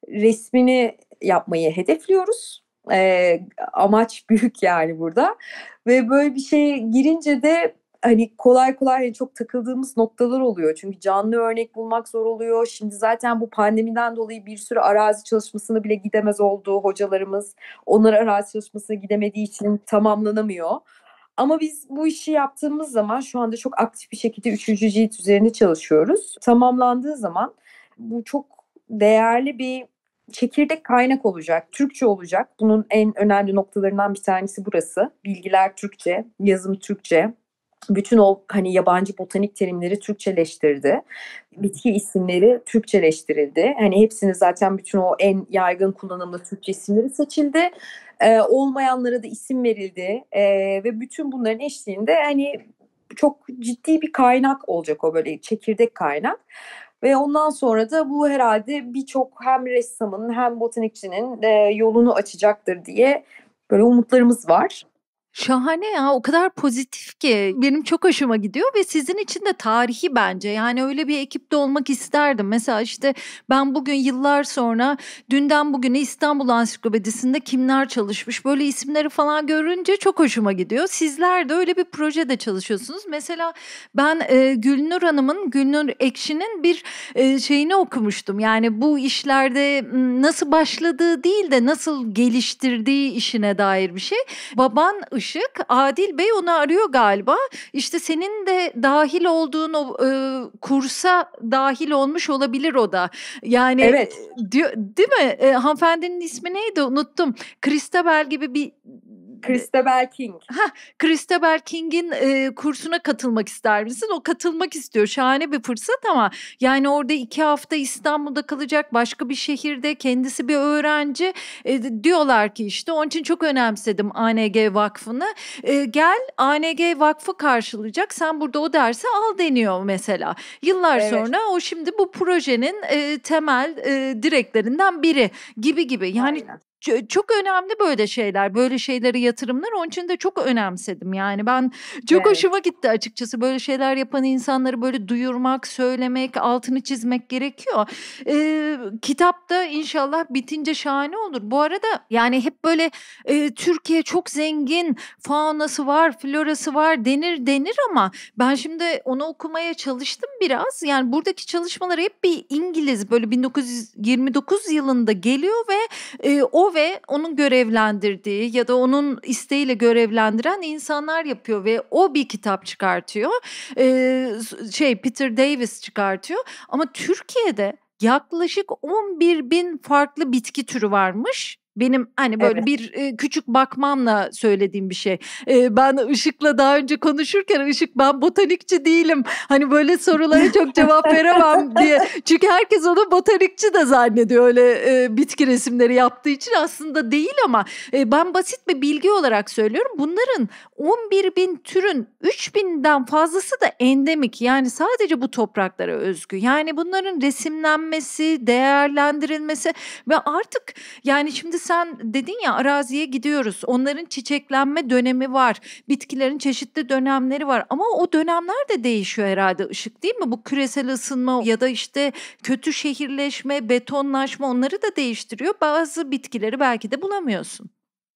resmini yapmayı hedefliyoruz. Eee, amaç büyük yani burada ve böyle bir şeye girince de, hani, kolay kolay, hani, çok takıldığımız noktalar oluyor. Çünkü canlı örnek bulmak zor oluyor. Şimdi zaten bu pandemiden dolayı bir sürü arazi çalışmasına bile gidemez oldu hocalarımız. Onlar arazi çalışmasına gidemediği için tamamlanamıyor. Ama biz bu işi yaptığımız zaman şu anda çok aktif bir şekilde üçüncü cilt üzerinde çalışıyoruz. Tamamlandığı zaman bu çok değerli bir çekirdek kaynak olacak, Türkçe olacak. Bunun en önemli noktalarından bir tanesi burası. Bilgiler Türkçe, yazım Türkçe. Bütün o, hani, yabancı botanik terimleri Türkçeleştirdi. Bitki isimleri Türkçeleştirildi. Hani, hepsini zaten bütün o en yaygın kullanımda Türkçe isimleri seçildi. Eee, olmayanlara da isim verildi, eee, ve bütün bunların eşliğinde, hani, çok ciddi bir kaynak olacak o, böyle çekirdek kaynak ve ondan sonra da bu herhâlde birçok hem ressamın hem botanikçinin, eee, yolunu açacaktır diye böyle umutlarımız var. Şahane ya, o kadar pozitif ki benim çok hoşuma gidiyor ve sizin için de tarihi bence. Yani öyle bir ekipte olmak isterdim. Mesela, işte, ben bugün yıllar sonra dünden bugüne İstanbul Ansiklopedisi'nde kimler çalışmış, böyle isimleri falan görünce çok hoşuma gidiyor. Sizler de öyle bir projede çalışıyorsunuz. Mesela ben, eee, Gülnur Hanım'ın, Gülnur Ekşi'nin bir, eee, şeyini okumuştum. Yani bu işlerde, ımm, nasıl başladığı değil de nasıl geliştirdiği işine dair bir şey. Baban Işık, Adil Bey onu arıyor galiba. İşte senin de dâhil olduğun o, ııı, kursa dâhil olmuş olabilir o da. Yani, Evet. eee, diyo değil mi? Eee, hanımefendinin ismi neydi unuttum. Christabel gibi bir de Christabel King. Hah, Christabel King'in, eee, kursuna katılmak ister misin? O katılmak istiyor. Şahane bir fırsat ama yani orada iki hafta İstanbul'da kalacak, başka bir şehirde, kendisi bir öğrenci. Eee, d diyorlar ki işte onun için çok önemsedim A N G Vakfı'nı. Eee, gel A N G Vakfı karşılayacak, sen burada o dersi al deniyor mesela. Yıllar Evet. sonra o şimdi bu projenin, eee, temel, eee, direklerinden biri gibi gibi. Yani Aynen. çö çok önemli böyle şeyler, böyle şeylere yatırımlar. Onun için de çok önemsedim. Yani ben çok hoşuma Evet. gitti açıkçası. Böyle şeyler yapan insanları böyle duyurmak, söylemek, altını çizmek gerekiyor. Eee, kitap da inşallah bitince şahane olur. Bu arada yani hep böyle, eee, Türkiye çok zengin, faunası var, florası var denir denir ama ben şimdi onu okumaya çalıştım biraz. Yani buradaki çalışmalar hep bir İngiliz, böyle bin dokuz yüz yirmi dokuz yılında geliyor ve, eee, o ve onun görevlendirdiği ya da onun isteğiyle görevlendiren insanlar yapıyor ve o bir kitap çıkartıyor. Eee, s şey Peter Davis çıkartıyor ama Türkiye'de yaklaşık on bir bin farklı bitki türü varmış. Benim, hani, böyle Evet. bir, eee, küçük bakmamla söylediğim bir şey. Eee, ben Işık'la daha önce konuşurken Işık ben botanikçi değilim, hani, böyle sorulara çok cevap veremem diye. Çünkü herkes onu botanikçi de zannediyor öyle, eee, bitki resimleri yaptığı için. Aslında değil ama, eee, ben basit bir bilgi olarak söylüyorum. Bunların on bir bin türün üç binden fazlası da endemik. Yani sadece bu topraklara özgü. Yani bunların resimlenmesi, değerlendirilmesi ve artık yani şimdi sen dedin ya araziye gidiyoruz. Onların çiçeklenme dönemi var. Bitkilerin çeşitli dönemleri var ama o dönemler de değişiyor herhâlde Işık, değil mi? Bu küresel ısınma ya da işte kötü şehirleşme, betonlaşma onları da değiştiriyor. Bazı bitkileri belki de bulamıyorsun.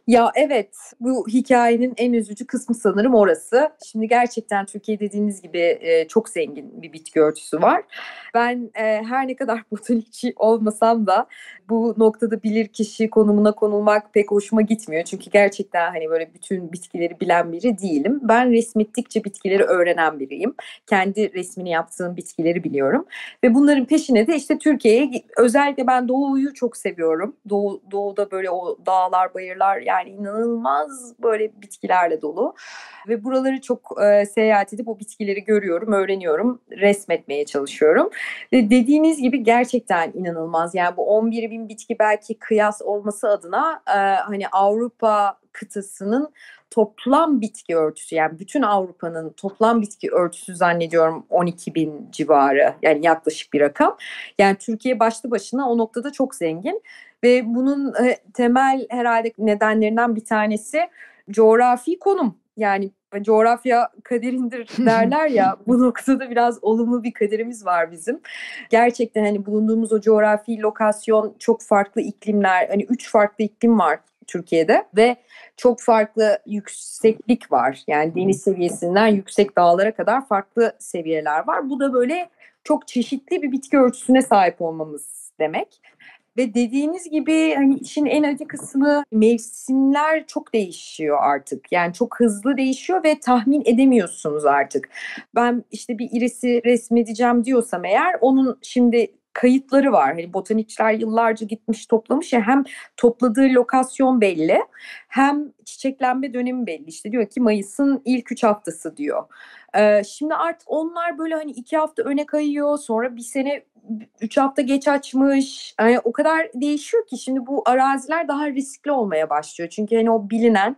Ya, evet, bu hikâyenin en üzücü kısmı sanırım orası. Şimdi gerçekten Türkiye dediğiniz gibi, eee, çok zengin bir bitki örtüsü var. Ben, eee, her ne kadar botanikçi olmasam da bu noktada bilirkişi konumuna konulmak pek hoşuma gitmiyor. Çünkü gerçekten, hani, böyle bütün bitkileri bilen biri değilim. Ben resmettikçe bitkileri öğrenen biriyim. Kendi resmini yaptığım bitkileri biliyorum ve bunların peşine de, işte, Türkiye'ye gi özellikle ben Doğu'yu çok seviyorum. Doğu Doğu'da böyle o dağlar, bayırlar, yani inanılmaz böyle bitkilerle dolu ve buraları çok, eee, seyahat edip o bitkileri görüyorum, öğreniyorum, resmetmeye çalışıyorum. Ve dediğiniz gibi gerçekten inanılmaz. Yani bu on bir bin bitki belki kıyas olması adına, eee, hani, Avrupa kıtasının toplam bitki örtüsü, yani bütün Avrupa'nın toplam bitki örtüsü zannediyorum on iki bin civarı, yani yaklaşık bir rakam. Yani Türkiye başlı başına o noktada çok zengin ve bunun, eee, temel herhâlde nedenlerinden bir tanesi coğrafi konum. Yani coğrafya kaderindir derler ya, bu noktada biraz olumlu bir kaderimiz var bizim. Gerçekten, hani, bulunduğumuz o coğrafi lokasyon, çok farklı iklimler, hani, üç farklı iklim var Türkiye'de ve çok farklı yükseklik var. Yani deniz seviyesinden yüksek dağlara kadar farklı seviyeler var. Bu da böyle çok çeşitli bir bitki örtüsüne sahip olmamız demek. Ve dediğiniz gibi, hani, işin en acı kısmı mevsimler çok değişiyor artık. Yani çok hızlı değişiyor ve tahmin edemiyorsunuz artık. Ben, işte, bir irisi resmedeceğim diyorsam eğer onun şimdi kayıtları var. Hani, botanikçiler yıllarca gitmiş toplamış ya, hem topladığı lokasyon belli hem çiçeklenme dönemi belli. İşte, diyor ki mayısın ilk üç haftası diyor. Eee, şimdi artık onlar böyle, hani, iki hafta öne kayıyor, sonra bir sene üç hafta geç açmış. Eee, o kadar değişiyor ki şimdi bu araziler daha riskli olmaya başlıyor. Çünkü, hani, o bilinen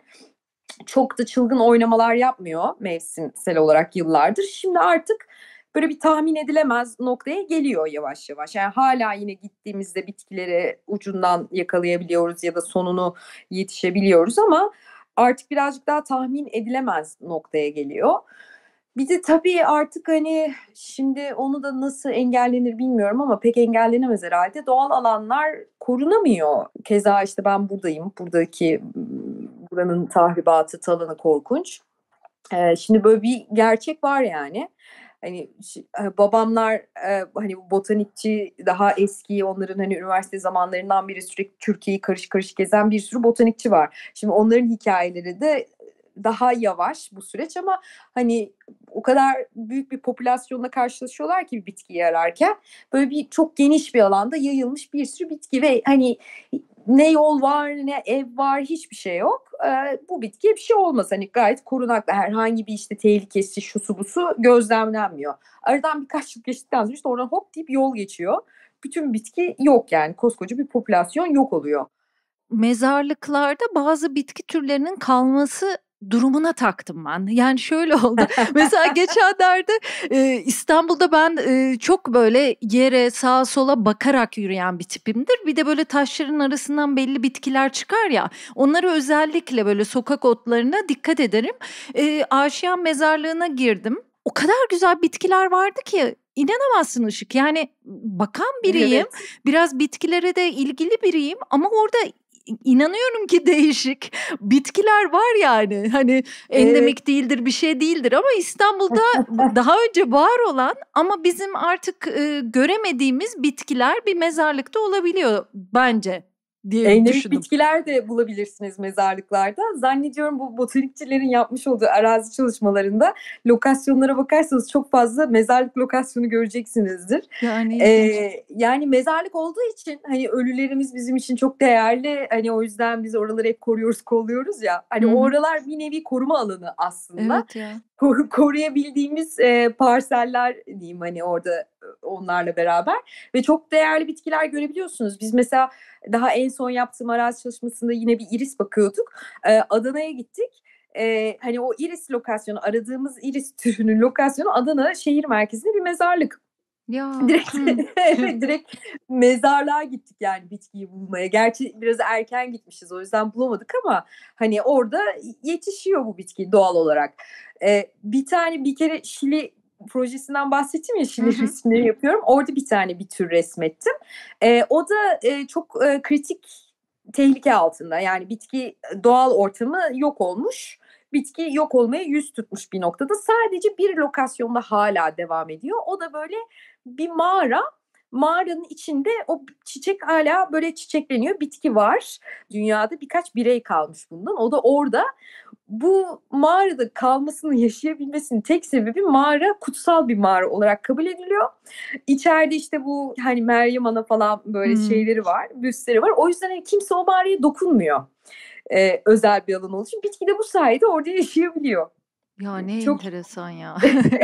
çok da çılgın oynamalar yapmıyor mevsimsel olarak yıllardır. Şimdi artık böyle bir tahmin edilemez noktaya geliyor yavaş yavaş. Yani hâlâ yine gittiğimizde bitkileri ucundan yakalayabiliyoruz ya da sonunu yetişebiliyoruz ama artık birazcık daha tahmin edilemez noktaya geliyor. Bir de tabii artık, hani, şimdi onu da nasıl engellenir bilmiyorum ama pek engellenemez herhâlde. Doğal alanlar korunamıyor. Keza, işte, ben buradayım. Buradaki, ımm, buranın tahribatı, talanı korkunç. Eee, şimdi böyle bir gerçek var yani. Hani, şi eee, babamlar, eee, hani, botanikçi, daha eski, onların, hani, üniversite zamanlarından beri sürekli Türkiye'yi karış karış gezen bir sürü botanikçi var. Şimdi onların hikâyeleri de daha yavaş bu süreç ama, hani, o kadar büyük bir popülasyonla karşılaşıyorlar ki bir bitkiyi ararken, böyle bir çok geniş bir alanda yayılmış bir sürü bitki ve, hani, ne yol var, ne ev var, hiçbir şey yok. Eee, bu bitkiye bir şey olmaz. Hani, gayet korunaklı. Herhangi bir, işte, tehlikesi, şusu busu gözlemlenmiyor. Aradan birkaç yıl geçtikten sonra, işte, oradan hop deyip yol geçiyor. Bütün bitki yok yani. Koskoca bir popülasyon yok oluyor. Mezarlıklarda bazı bitki türlerinin kalması durumuna taktım ben. Yani şöyle oldu, mesela geçenlerde, eee, İstanbul'da ben, eee, çok böyle yere, sağa sola bakarak yürüyen bir tipimdir. Bir de böyle taşların arasından belli bitkiler çıkar ya, onları özellikle böyle sokak otlarına dikkat ederim. Eee, Aşiyan Mezarlığı'na girdim. O kadar güzel bitkiler vardı ki inanamazsın Işık. Yani bakan biriyim, Evet. biraz bitkilere de ilgili biriyim ama orada i inanıyorum ki değişik bitkiler var yani. Hani Evet. endemik değildir, bir şey değildir ama İstanbul'da b daha önce var olan ama bizim artık, ııı, göremediğimiz bitkiler bir mezarlıkta olabiliyor bence diye Endemik düşündüm. bitkiler de bulabilirsiniz mezarlıklarda. Zannediyorum bu botanikçilerin yapmış olduğu arazi çalışmalarında lokasyonlara bakarsanız çok fazla mezarlık lokasyonu göreceksinizdir. Yani ilginç. Eee, yani mezarlık olduğu için, hani, ölülerimiz bizim için çok değerli. Hani, o yüzden biz oraları hep koruyoruz, kolluyoruz ya. Hani, Hı hı. oralar bir nevi koruma alanı aslında. Evet ya. Koru koruyabildiğimiz, eee, parseller diyeyim, hani, orada, ııı, onlarla beraber ve çok değerli bitkiler görebiliyorsunuz. Biz mesela daha en son yaptığım arazi çalışmasında yine bir iris bakıyorduk. Eee, Adana'ya gittik. Eee, hani, o iris lokasyonu, aradığımız iris türünün lokasyonu Adana şehir merkezinde bir mezarlık. Ya. Direkt, Hımm. evet, direkt mezarlığa gittik yani bitkiyi bulmaya. Gerçi biraz erken gitmişiz, o yüzden bulamadık ama, hani, orada y yetişiyor bu bitki doğal olarak. Eee, bir tane bir kere Şili projesinden bahsettim ya, Hı Şili hı. resimleri yapıyorum. Orada bir tane bir tür resmettim. Eee, o da, eee, çok, eee, kritik tehlike altında. Yani bitki doğal ortamı yok olmuş. Bitki yok olmaya yüz tutmuş bir noktada. Sadece bir lokasyonda hala devam ediyor. O da böyle bir mağara. Mağaranın içinde o çiçek hala böyle çiçekleniyor. Bitki var. Dünyada birkaç birey kalmış bundan. O da orada. Bu mağarada kalmasını, yaşayabilmesinin tek sebebi mağara kutsal bir mağara olarak kabul ediliyor. İçeride işte bu hani Meryem Ana falan böyle Hımm. şeyleri var, büstleri var. O yüzden hani kimse o mağaraya dokunmuyor. Ee, özel bir alan olduğu için. Bitki de bu sayede orada yaşayabiliyor. Ya, ne Çok enteresan ya.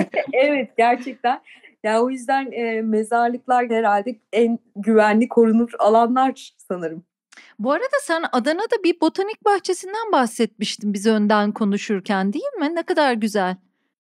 evet gerçekten. Yani o yüzden e, mezarlıklar herhalde en güvenli korunur alanlar sanırım. Bu arada sen Adana'da bir botanik bahçesinden bahsetmiştin biz önden konuşurken, değil mi? Ne kadar güzel.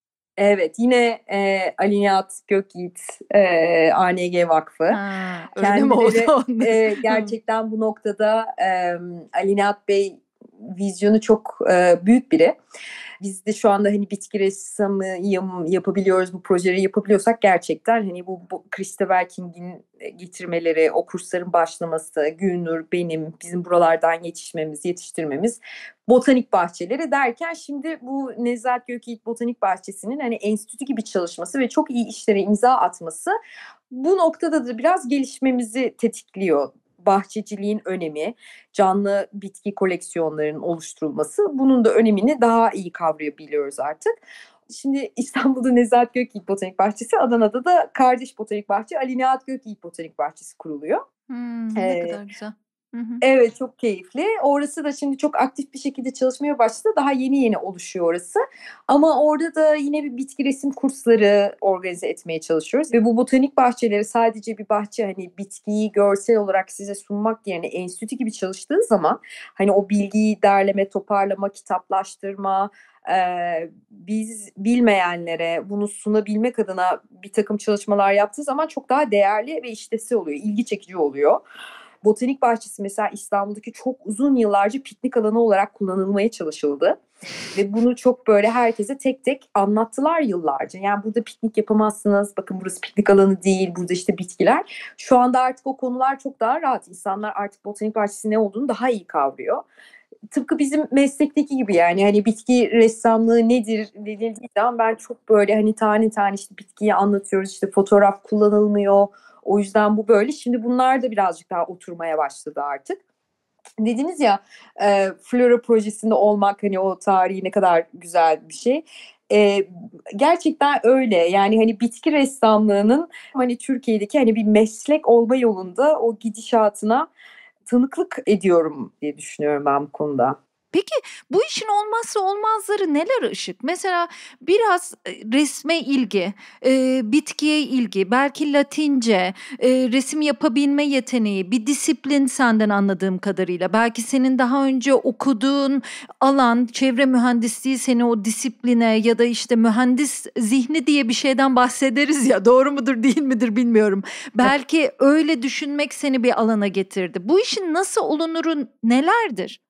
Evet, yine e, Ali Nihat Gökyiğit, e, A N G Vakfı. Ha, öyle mi oldu Kendileri onlar? e, Hımm. gerçekten bu noktada e, Ali Nihat Bey vizyonu çok e, büyük biri. Biz de şu anda hani bitki ressamıyım yapabiliyoruz, bu projeleri yapabiliyorsak gerçekten hani bu, bu Christopher King'in getirmeleri, o kursların başlaması, Gülnur, benim, bizim buralardan yetişmemiz, yetiştirmemiz, botanik bahçeleri derken şimdi bu Nezahat Gökyiğit Botanik Bahçesi'nin hani enstitü gibi çalışması ve çok iyi işlere imza atması bu noktada da biraz gelişmemizi tetikliyor. Bahçeciliğin önemi, canlı bitki koleksiyonlarının oluşturulması, bunun da önemini daha iyi kavrayabiliyoruz artık. Şimdi İstanbul'da Nezahat Gökyiğit Botanik Bahçesi, Adana'da da kardeş botanik bahçe Ali Nihat Gökyiğit Botanik Bahçesi kuruluyor. Hımm, ne Ee, kadar güzel. Hı hı. Evet, çok keyifli. Orası da şimdi çok aktif bir şekilde çalışmaya başladı. Daha yeni yeni oluşuyor orası. Ama orada da yine bir bitki resim kursları organize etmeye çalışıyoruz. Ve bu botanik bahçeleri sadece bir bahçe, hani bitkiyi görsel olarak size sunmak yerine enstitü gibi çalıştığı zaman hani o bilgiyi derleme, toparlama, kitaplaştırma, eee, biz bilmeyenlere bunu sunabilmek adına bir takım çalışmalar yaptığı zaman çok daha değerli ve işlevsel oluyor, ilgi çekici oluyor. Botanik bahçesi mesela İstanbul'daki çok uzun yıllarca piknik alanı olarak kullanılmaya çalışıldı. Ve bunu çok böyle herkese tek tek anlattılar yıllarca. Yani burada piknik yapamazsınız, bakın burası piknik alanı değil, burada işte bitkiler. Şu anda artık o konular çok daha rahat. İnsanlar artık botanik bahçesi ne olduğunu daha iyi kavruyor. Tıpkı bizim meslekteki gibi, yani hani bitki ressamlığı nedir denildiği zaman ben çok böyle hani tane tane işte bitkiyi anlatıyoruz, işte fotoğraf kullanılmıyor. O yüzden bu böyle. Şimdi bunlar da birazcık daha oturmaya başladı artık. Dediniz ya e, Flora projesinde olmak hani o tarihi ne kadar güzel bir şey. E, Gerçekten öyle. Yani hani bitki ressamlığının hani Türkiye'deki hani bir meslek olma yolunda o gidişatına tanıklık ediyorum diye düşünüyorum ben bu konuda. Peki, bu işin olmazsa olmazları neler Işık? Mesela biraz, eee, resme ilgi, eee, bitkiye ilgi, belki Latince, eee, resim yapabilme yeteneği, bir disiplin senden anladığım kadarıyla. Belki senin daha önce okuduğun alan, çevre mühendisliği seni o disipline ya da, işte, mühendis zihni diye bir şeyden bahsederiz ya, doğru mudur değil midir bilmiyorum. Belki öyle düşünmek seni bir alana getirdi. Bu işin nasıl olunuru nelerdir?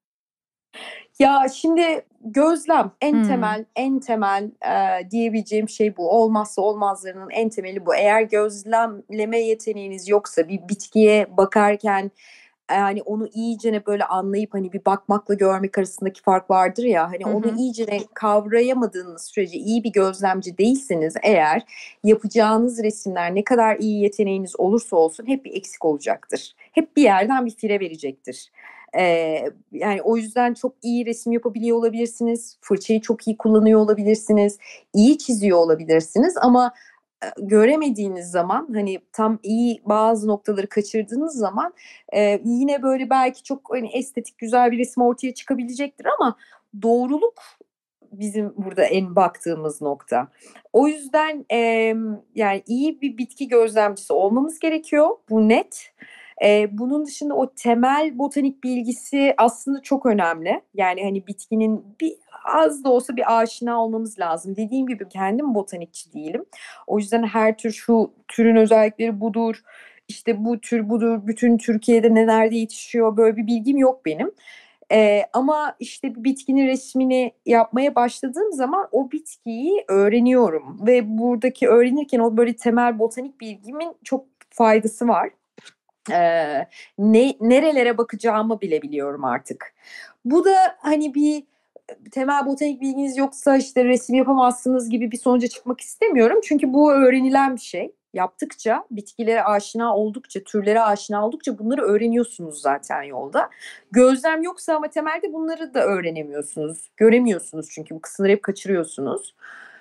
Ya, şimdi gözlem en Hımm. temel en temel, eee, diyebileceğim şey bu. Olmazsa olmazlarının en temeli bu. Eğer gözlemleme yeteneğiniz yoksa bir bitkiye bakarken, yani, onu iyicene böyle anlayıp, hani, bir bakmakla görmek arasındaki fark vardır ya, hani, Hı onu hı. iyicene kavrayamadığınız sürece, iyi bir gözlemci değilseniz eğer, yapacağınız resimler ne kadar iyi yeteneğiniz olursa olsun hep bir eksik olacaktır. Hep bir yerden bir fire verecektir. Eee, Yani, o yüzden çok iyi resim yapabiliyor olabilirsiniz, fırçayı çok iyi kullanıyor olabilirsiniz, iyi çiziyor olabilirsiniz ama, eee, göremediğiniz zaman, hani, tam iyi bazı noktaları kaçırdığınız zaman, eee, yine, böyle, belki çok, hani, estetik güzel bir resim ortaya çıkabilecektir ama doğruluk bizim burada en baktığımız nokta. O yüzden, emm, yani, iyi bir bitki gözlemcisi olmamız gerekiyor, bu net. Eee, bunun dışında o temel botanik bilgisi aslında çok önemli. Yani, hani, bitkinin bir az da olsa bir aşina olmamız lazım. Dediğim gibi kendim botanikçi değilim. O yüzden her tür şu türün özellikleri budur, işte, bu tür budur, bütün Türkiye'de nelerde yetişiyor, böyle bir bilgim yok benim. Eee, ama, işte, bir bitkinin resmini yapmaya başladığım zaman o bitkiyi öğreniyorum ve buradaki öğrenirken o böyle temel botanik bilgimin çok faydası var. Eee, ne nerelere bakacağımı bilebiliyorum artık. Bu da, hani, bir temel botanik bilginiz yoksa, işte, resim yapamazsınız gibi bir sonuca çıkmak istemiyorum. Çünkü bu öğrenilen bir şey. Yaptıkça, bitkilere aşina oldukça, türlere aşina oldukça bunları öğreniyorsunuz zaten yolda. Gözlem yoksa ama temelde bunları da öğrenemiyorsunuz. Göremiyorsunuz çünkü bu kısımları hep kaçırıyorsunuz.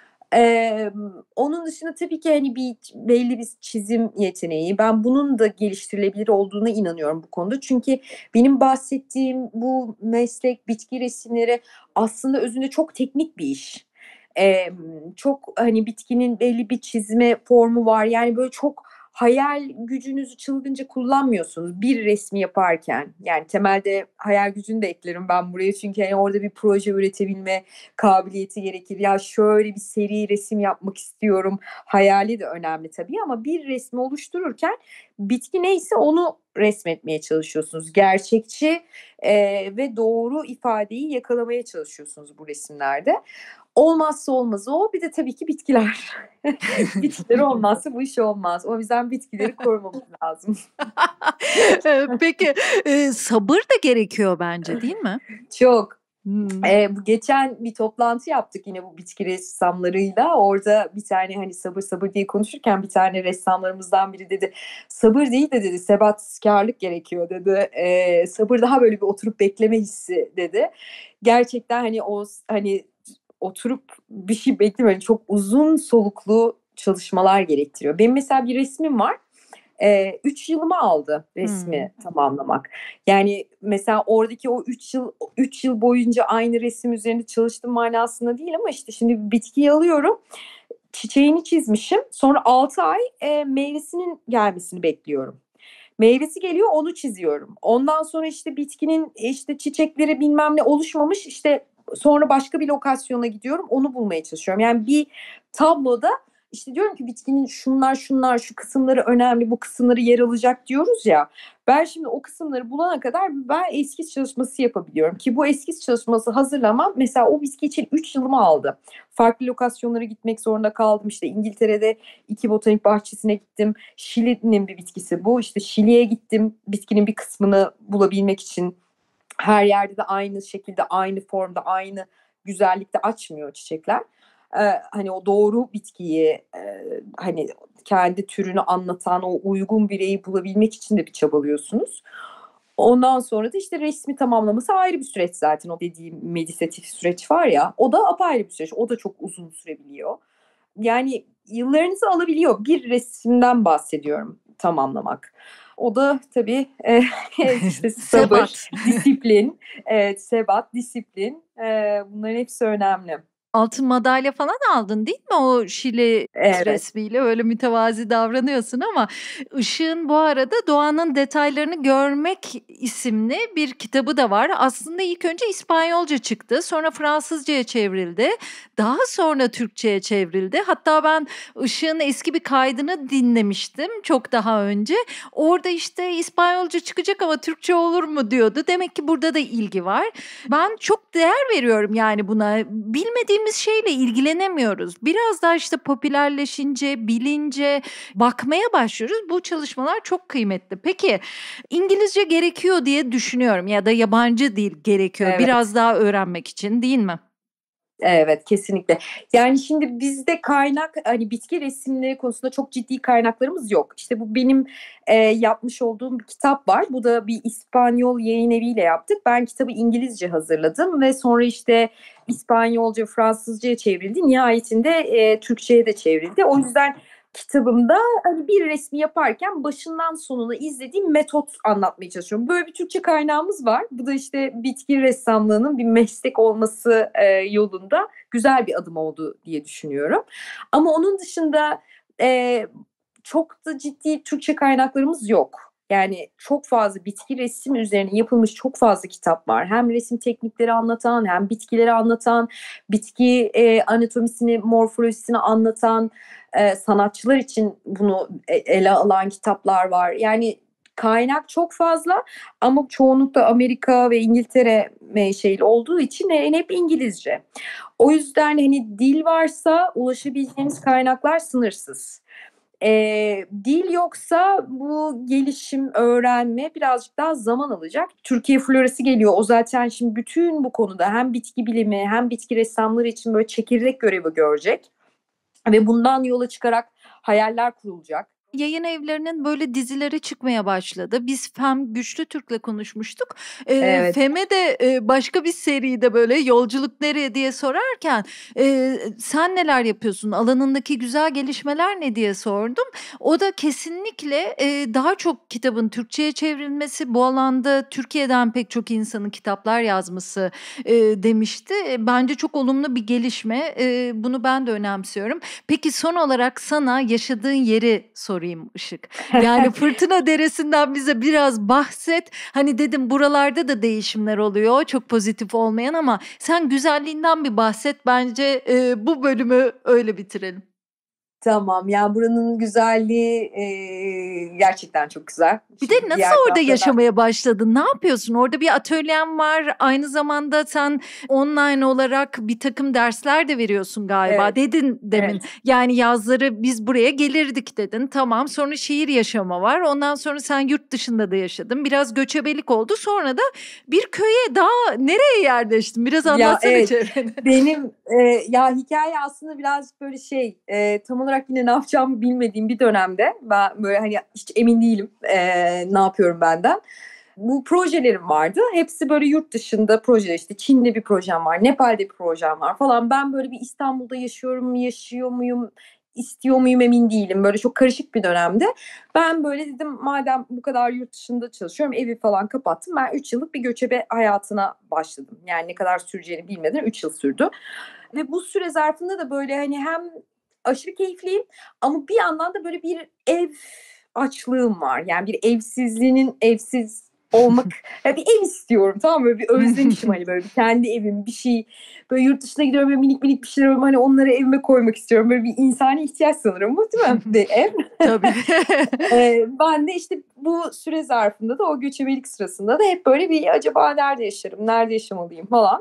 Emm, onun dışında tabii ki, hani, bir belli bir çizim yeteneği, ben bunun da geliştirilebilir olduğuna inanıyorum bu konuda. Çünkü benim bahsettiğim bu meslek, bitki resimleri aslında özünde çok teknik bir iş. Emm, çok, hani, bitkinin belli bir çizme formu var. Yani, böyle, çok hayal gücünüzü çılgınca kullanmıyorsunuz bir resmi yaparken. Yani, temelde hayal gücünü de eklerim ben buraya çünkü, hani, orada bir proje üretebilme kabiliyeti gerekir. Ya, şöyle bir seri resim yapmak istiyorum hayali de önemli tabii ama bir resmi oluştururken bitki neyse onu resmetmeye çalışıyorsunuz. Gerçekçi, eee, ve doğru ifadeyi yakalamaya çalışıyorsunuz bu resimlerde. Olmazsa olmazı o. Bir de tabii ki bitkiler. Bitkiler olmazsa bu iş olmaz. O yüzden bitkileri korumamız lazım. Eee, peki, eee, sabır da gerekiyor bence, değil mi? Çok. Hımm. Eee, bu geçen bir toplantı yaptık yine bu bitki ressamlarıyla. Orada bir tane, hani, sabır sabır diye konuşurken bir tane ressamlarımızdan biri dedi, "Sabır değil de" dedi, "sebatskârlık gerekiyor." dedi. Eee, sabır daha böyle bir oturup bekleme hissi dedi. Gerçekten, hani, o s hani, oturup bir şey bekleme, hani, çok uzun soluklu çalışmalar gerektiriyor. Benim mesela bir resmim var. Eee, üç yılımı aldı Hımm. resmi tamamlamak. Yani, mesela oradaki o üç yıl o üç yıl boyunca aynı resim üzerinde çalıştım manasında değil ama, işte, şimdi bir bitkiyi alıyorum, çiçeğini çizmişim. Sonra altı ay, eee, meyvesinin gelmesini bekliyorum. Meyvesi geliyor, onu çiziyorum. Ondan sonra, işte, bitkinin, işte, çiçekleri bilmem ne oluşmamış, işte, sonra başka bir lokasyona gidiyorum, onu bulmaya çalışıyorum. Yani bir tabloda, işte, diyorum ki bitkinin şunlar, şunlar, şu kısımları önemli, bu kısımları yer alacak diyoruz ya. Ben şimdi o kısımları bulana kadar ben eskiz çalışması yapabiliyorum ki bu eskiz çalışması hazırlamam mesela o bitki için üç yılımı aldı. Farklı lokasyonlara gitmek zorunda kaldım. İşte, İngiltere'de iki botanik bahçesine gittim. Şili'nin bir bitkisi bu. İşte, Şili'ye gittim bitkinin bir kısmını bulabilmek için. Her yerde de aynı şekilde, aynı formda, aynı güzellikte açmıyor çiçekler. Eee, hani, o doğru bitkiyi, eee, hani, kendi türünü anlatan o uygun bireyi bulabilmek için de bir çabalıyorsunuz. Ondan sonra da, işte, resmi tamamlaması ayrı bir süreç zaten. O dediğim meditatif süreç var ya, o da apayrı bir süreç. O da çok uzun sürebiliyor. Yani, yıllarınızı alabiliyor. Bir resimden bahsediyorum tamamlamak. O da tabii, eee, işte, sabır, Sebat. disiplin, evet, sebat, disiplin, eee, bunların hepsi önemli. Altın madalya falan aldın değil mi o Şili Evet. resmiyle? Öyle mütevazi davranıyorsun ama Işık'ın bu arada "Doğanın Detaylarını Görmek" isimli bir kitabı da var. Aslında ilk önce İspanyolca çıktı, sonra Fransızcaya çevrildi, daha sonra Türkçeye çevrildi. Hatta ben Işık'ın eski bir kaydını dinlemiştim çok daha önce. Orada, işte, "İspanyolca çıkacak ama Türkçe olur mu?" diyordu. Demek ki burada da ilgi var. Ben çok değer veriyorum, yani, buna. Bilmediğimiz şeyle ilgilenemiyoruz. Biraz daha, işte, popülerleşince, bilince, bakmaya başlıyoruz. Bu çalışmalar çok kıymetli. Peki, İngilizce gerekiyor diye düşünüyorum ya da yabancı dil gerekiyor biraz Evet. daha öğrenmek için, değil mi? Evet, kesinlikle. Yani, şimdi bizde kaynak, hani, bitki resimleri konusunda çok ciddi kaynaklarımız yok. İşte, bu benim, eee, yapmış olduğum bir kitap var. Bu da bir İspanyol yayıneviyle yaptık. Ben kitabı İngilizce hazırladım ve sonra, işte, İspanyolca, Fransızcaya çevrildi. Nihayetinde, eee, Türkçeye de çevrildi. O yüzden kitabımda, hani, bir resmi yaparken başından sonuna izlediğim metot anlatmaya çalışıyorum. Böyle bir Türkçe kaynağımız var. Bu da, işte, bitki ressamlığının bir meslek olması, eee, yolunda güzel bir adım oldu diye düşünüyorum. Ama onun dışında, eee, çok da ciddi Türkçe kaynaklarımız yok. Yani, çok fazla bitki resmi üzerine yapılmış çok fazla kitap var. Hem resim teknikleri anlatan hem bitkileri anlatan, bitki, eee, anatomisini, morfolojisini anlatan, eee, sanatçılar için bunu e ele alan kitaplar var. Yani, kaynak çok fazla ama çoğunlukla Amerika ve İngiltere menşeli olduğu için, eee, hep İngilizce. O yüzden, hani, dil varsa ulaşabileceğiniz kaynaklar sınırsız. Eee, dil yoksa bu gelişim, öğrenme birazcık daha zaman alacak. Türkiye Florası geliyor. O zaten şimdi bütün bu konuda hem bitki bilimi hem bitki ressamları için böyle çekirdek görevi görecek. Ve bundan yola çıkarak hayaller kurulacak. Yayın evlerinin böyle dizileri çıkmaya başladı. Biz Fem Güçlü Türk'le konuşmuştuk. Eee, Evet. Fem'e de eee, başka bir seride böyle yolculuk nereye diye sorarken eee, sen neler yapıyorsun, alanındaki güzel gelişmeler ne diye sordum. O da kesinlikle eee, daha çok kitabın Türkçe'ye çevrilmesi, bu alanda Türkiye'den pek çok insanın kitaplar yazması eee, demişti. E, Bence çok olumlu bir gelişme. Eee, bunu ben de önemsiyorum. Peki son olarak sana yaşadığın yeri sorayım Işık. Yani Fırtına Deresi'nden bize biraz bahset. Hani dedim buralarda da değişimler oluyor, çok pozitif olmayan ama sen güzelliğinden bir bahset. Bence eee, bu bölümü öyle bitirelim. Tamam, yani buranın güzelliği eee, gerçekten çok güzel. Bir de Şimdi nasıl diğer orada taraflarına yaşamaya başladın? Ne yapıyorsun? Orada bir atölyen var. Aynı zamanda sen online olarak bir takım dersler de veriyorsun galiba. evet, Dedin demin. evet. Yani yazları biz buraya gelirdik dedin. Tamam. Sonra şehir yaşamı var. Ondan sonra sen yurt dışında da yaşadın. Biraz göçebelik oldu. Sonra da bir köye daha nereye yerleştin? Biraz Ya anlatsana evet, çevreni. benim eee, ya hikaye aslında birazcık böyle şey, eee, tam olarak yine ne yapacağımı bilmediğim bir dönemde ben böyle hani hiç emin değilim eee, ne yapıyorum benden. Bu projelerim vardı. Hepsi böyle yurt dışında projeler, işte Çin'de bir projem var, Nepal'de bir projem var falan. Ben böyle bir İstanbul'da yaşıyorum, yaşıyor muyum, istiyor muyum emin değilim. Böyle çok karışık bir dönemde. Ben böyle dedim, madem bu kadar yurt dışında çalışıyorum, evi falan kapattım. Ben üç yıllık bir göçebe hayatına başladım. Yani ne kadar süreceğini bilmeden üç yıl sürdü. Ve bu süre zarfında da böyle hani hem aşırı keyifliyim ama bir yandan da böyle bir ev açlığım var. Yani bir evsizliğinin evsiz olmak, ya bir ev istiyorum, tamam mı? Böyle bir özlemişim hani böyle bir kendi evim, bir şey. Böyle yurt dışına gidiyorum, böyle minik minik bir şeyler alıyorum, hani onları evime koymak istiyorum. Böyle bir insani ihtiyaç sanırım bu, değil mi? Bir ev. Tabii. Ee, ben de işte bu süre zarfında da, o göçebelik sırasında da hep böyle bir acaba nerede yaşarım, nerede yaşamalıyım falan.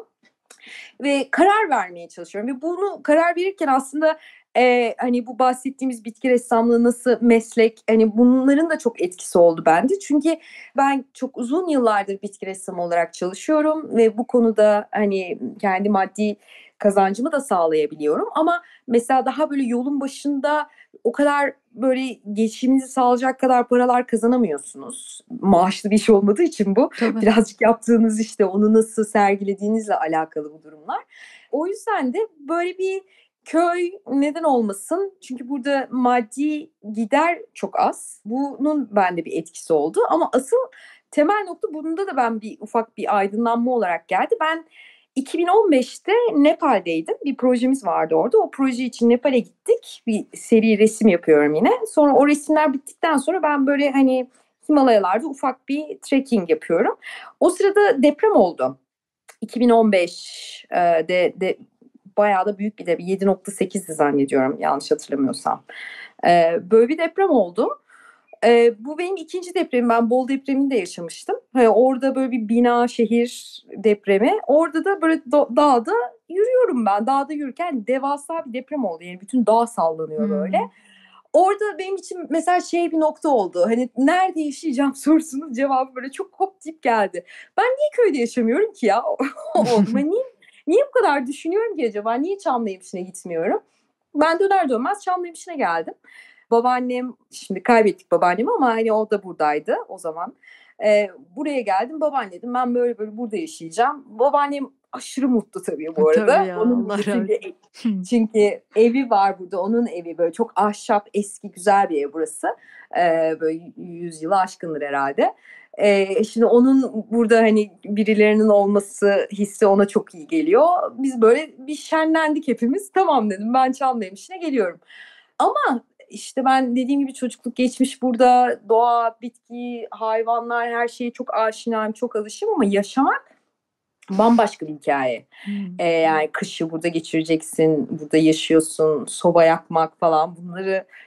Ve karar vermeye çalışıyorum. Ve bunu karar verirken aslında e, hani bu bahsettiğimiz bitki ressamlığı nasıl meslek, hani bunların da çok etkisi oldu bende. Çünkü ben çok uzun yıllardır bitki ressamı olarak çalışıyorum ve bu konuda hani kendi maddi kazancımı da sağlayabiliyorum. Ama mesela daha böyle yolun başında o kadar böyle geçiminizi sağlayacak kadar paralar kazanamıyorsunuz. Maaşlı bir iş olmadığı için bu. Tabii. Birazcık yaptığınız işte onu nasıl sergilediğinizle alakalı bu durumlar. O yüzden de böyle bir köy neden olmasın? Çünkü burada maddi gider çok az. Bunun bende bir etkisi oldu. Ama asıl temel nokta, bunda da ben bir ufak bir aydınlanma olarak geldi. Ben iki bin on beşte Nepal'deydim. Bir projemiz vardı orada. O proje için Nepal'e gittik. Bir seri resim yapıyorum yine. Sonra o resimler bittikten sonra ben böyle hani Himalayalarda ufak bir trekking yapıyorum. O sırada deprem oldu. iki bin on beşte de, de bayağı da büyük bir deprem. yedi nokta sekizdi zannediyorum, yanlış hatırlamıyorsam. Ee, böyle bir deprem oldu. Ee, bu benim ikinci depremim. Ben Bolu depremini de yaşamıştım. Hani orada böyle bir bina, şehir depremi. Orada da böyle da- dağda yürüyorum ben. Dağda yürürken devasa bir deprem oldu. Yani bütün dağ sallanıyor böyle. Hmm. Orada benim için mesela şey bir nokta oldu. Hani nerede yaşayacağım sorusunun cevabı böyle çok hop dip geldi. Ben niye köyde yaşamıyorum ki ya? Oldum. Hani niye, niye bu kadar düşünüyorum ki acaba? Niye Çamlıhemşin'e gitmiyorum? Ben döner dönmez Çamlıhemşin'e geldim. Babaannem, şimdi kaybettik babaannemi ama hani o da buradaydı o zaman. Ee, buraya geldim, babaanne dedim ben böyle böyle burada yaşayacağım. Babaannem aşırı mutlu tabii bu Tabii arada. ya, Onun Allah burada razı çünkü olsun. çünkü evi var burada, onun evi böyle çok ahşap, eski, güzel bir ev burası. Ee, böyle yüz yılı aşkındır herhalde. Ee, şimdi onun burada hani birilerinin olması hissi ona çok iyi geliyor. Biz böyle bir şenlendik hepimiz. Tamam dedim, ben Çamlıhemşin'e geliyorum. Ama işte ben dediğim gibi çocukluk geçmiş burada. Doğa, bitki, hayvanlar, her şeye çok aşinayım, çok alışım ama yaşamak bambaşka bir hikaye. Hmm. Ee, yani kışı burada geçireceksin, burada yaşıyorsun, soba yakmak falan, bunları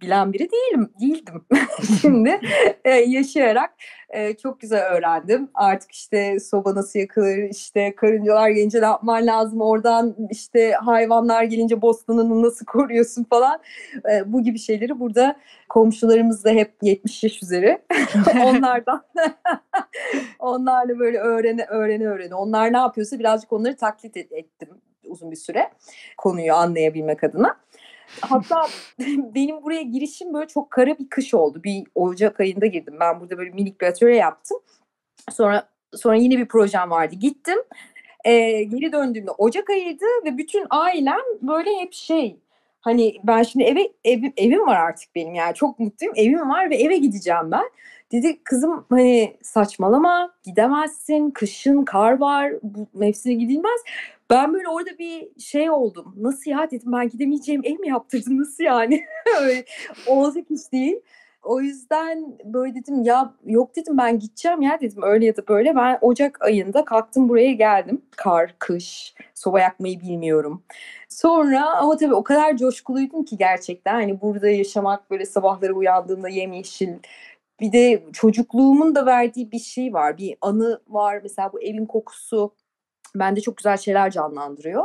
bilen biri değilim, değildim. Şimdi e, yaşayarak e, çok güzel öğrendim. Artık işte soba nasıl yakılır, işte karıncalar gelince ne yapman lazım, oradan işte hayvanlar gelince bostanını nasıl koruyorsun falan. E, bu gibi şeyleri burada komşularımız da hep yetmiş yaş üzeri. Onlardan onlarla böyle öğrene öğrene öğrene. Onlar ne yapıyorsa birazcık onları taklit et- ettim uzun bir süre. Konuyu anlayabilmek adına. Hatta benim buraya girişim böyle çok kara bir kış oldu. Bir Ocak ayında girdim. Ben burada böyle minik bir atölye yaptım. Sonra sonra yine bir projem vardı. Gittim. Ee, geri döndüğümde Ocak ayıydı ve bütün ailem böyle hep şey, hani ben şimdi eve ev, evim var artık benim, yani çok mutluyum, evim var ve eve gideceğim ben. Dedi kızım hani saçmalama, gidemezsin, kışın kar var, bu mevsime gidilmez. Ben böyle orada bir şey oldum. Nasıl ya dedim, ben gidemeyeceğim ev mi yaptırdın, nasıl yani? Öyle olacak iş değil. O yüzden böyle dedim ya, yok dedim, ben gideceğim ya dedim, öyle ya da böyle. Ben Ocak ayında kalktım buraya geldim. Kar, kış, soba yakmayı bilmiyorum. Sonra ama tabii o kadar coşkuluydum ki gerçekten, hani burada yaşamak, böyle sabahları uyandığımda yemyeşil. Bir de çocukluğumun da verdiği bir şey var. Bir anı var. Mesela bu evin kokusu bende çok güzel şeyler canlandırıyor.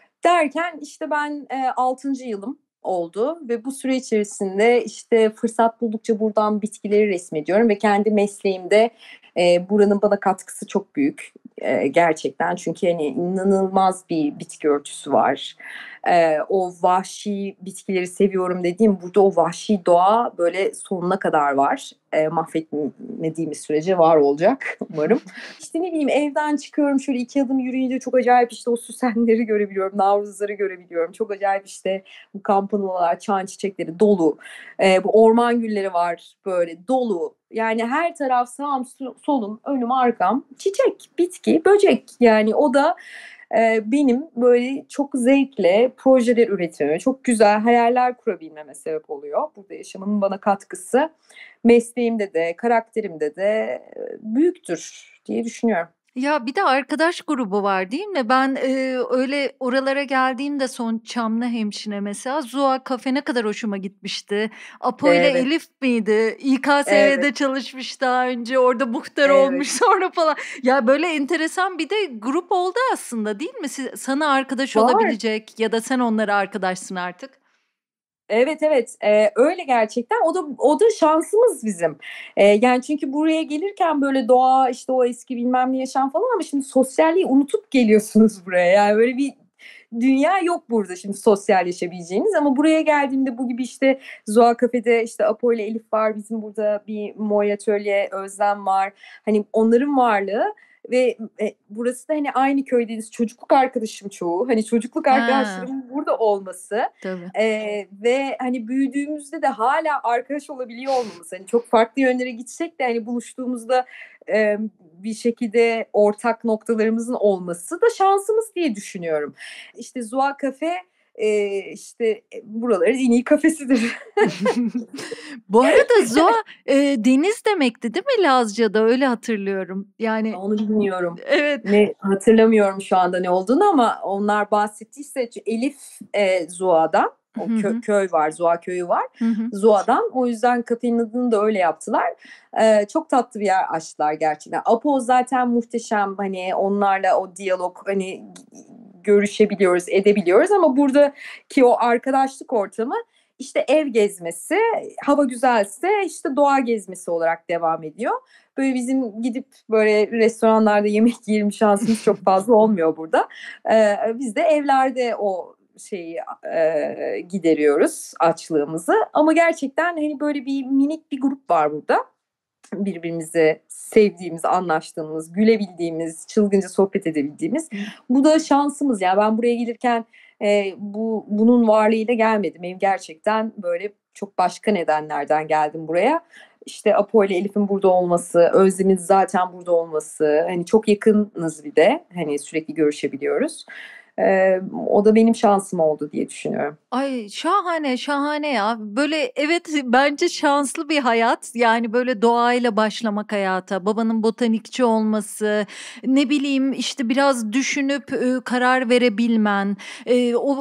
Derken işte ben e, altıncı yılım oldu ve bu süre içerisinde işte fırsat buldukça buradan bitkileri resmediyorum ve kendi mesleğimde e, buranın bana katkısı çok büyük e, gerçekten, çünkü hani inanılmaz bir bitki örtüsü var. E, o vahşi bitkileri seviyorum dediğim, burada o vahşi doğa böyle sonuna kadar var. E, mahvetmediğimiz sürece var olacak umarım. İşte ne bileyim, evden çıkıyorum, şöyle iki adım yürüyünce çok acayip işte o süsenleri görebiliyorum, navruzları görebiliyorum. Çok acayip işte bu kampanyalalar, çan çiçekleri dolu. Ee, bu orman gülleri var böyle dolu. Yani her taraf, sağım solum, önüm arkam çiçek, bitki, böcek. Yani o da e, benim böyle çok zevkle projeler üretmeme, çok güzel hayaller kurabilmeme sebep oluyor. Burada yaşamının bana katkısı mesleğimde de, karakterimde de e, büyüktür diye düşünüyorum. Ya, bir de arkadaş grubu var, değil mi? Ben, eee, öyle oralara geldiğimde son Çamlıhemşin'e mesela Zuha Kafe ne kadar hoşuma gitmişti. Apo ile Evet, Elif miydi? evet, İKSV'de çalışmış daha önce, orada muhtar evet. olmuş sonra falan. Ya, böyle enteresan bir de grup oldu aslında, değil mi? Si sana arkadaş Var. olabilecek ya da sen onlara arkadaşsın artık. Evet, evet. Eee, öyle gerçekten. O da o da şansımız bizim. Eee, yani çünkü buraya gelirken böyle doğa, işte o eski bilmem ne yaşam falan, ama şimdi sosyalliği unutup geliyorsunuz buraya. Yani böyle bir dünya yok burada şimdi sosyalleşebileceğiniz, ama buraya geldiğimde bu gibi işte Zuha Kafe'de işte Apo ile Elif var. Bizim burada bir Moy Atölye, Özlem var. Hani onların varlığı ve e, burası da hani aynı köydeyiz. Çocukluk arkadaşım çoğu. Hani çocukluk Ha, arkadaşlarımın burada olması. tabii. Eee, ve hani büyüdüğümüzde de hala arkadaş olabiliyor olmamız, hani çok farklı yönlere gitsek de hani buluştuğumuzda emm, bir şekilde ortak noktalarımızın olması da şansımız diye düşünüyorum. İşte Zuha Kafe, eee, işte, eee, buraların en iyi kafesidir. Bu arada Zoa, eee, deniz demekti değil mi Lazca'da? Öyle hatırlıyorum. Yani Onu bilmiyorum. evet. Ne hatırlamıyorum şu anda ne olduğunu, ama onlar bahsettiyse Elif, eee, Zuha'dan. O Hı kö hı. köy var, Zuha köyü var. Hı hı. Zuha'dan. O yüzden kafenin adını da öyle yaptılar. Eee, çok tatlı bir yer açtılar gerçekten. Apo zaten muhteşem. Hani onlarla o diyalog, hani görüşebiliyoruz, edebiliyoruz, ama buradaki o arkadaşlık ortamı işte ev gezmesi, hava güzelse işte doğa gezmesi olarak devam ediyor. Böyle bizim gidip böyle restoranlarda yemek yiyelim şansımız çok fazla olmuyor burada. Ee, biz de evlerde o şeyi e, gideriyoruz, açlığımızı. Ama gerçekten hani böyle bir minik bir grup var burada. Birbirimizi sevdiğimiz, anlaştığımız, gülebildiğimiz, çılgınca sohbet edebildiğimiz. Bu da şansımız ya. Ben buraya gelirken e, bu bunun varlığıyla gelmedim. Benim gerçekten böyle çok başka nedenlerden geldim buraya. İşte Apo ile Elif'in burada olması, Özlem'in zaten burada olması, hani çok yakınız bir de, hani sürekli görüşebiliyoruz. Ee, o da benim şansım oldu diye düşünüyorum. Ay, şahane, şahane ya. Böyle evet, bence şanslı bir hayat. Yani, böyle, doğayla başlamak hayata, babanın botanikçi olması, ne bileyim, işte, biraz düşünüp, ııı, karar verebilmen, eee, o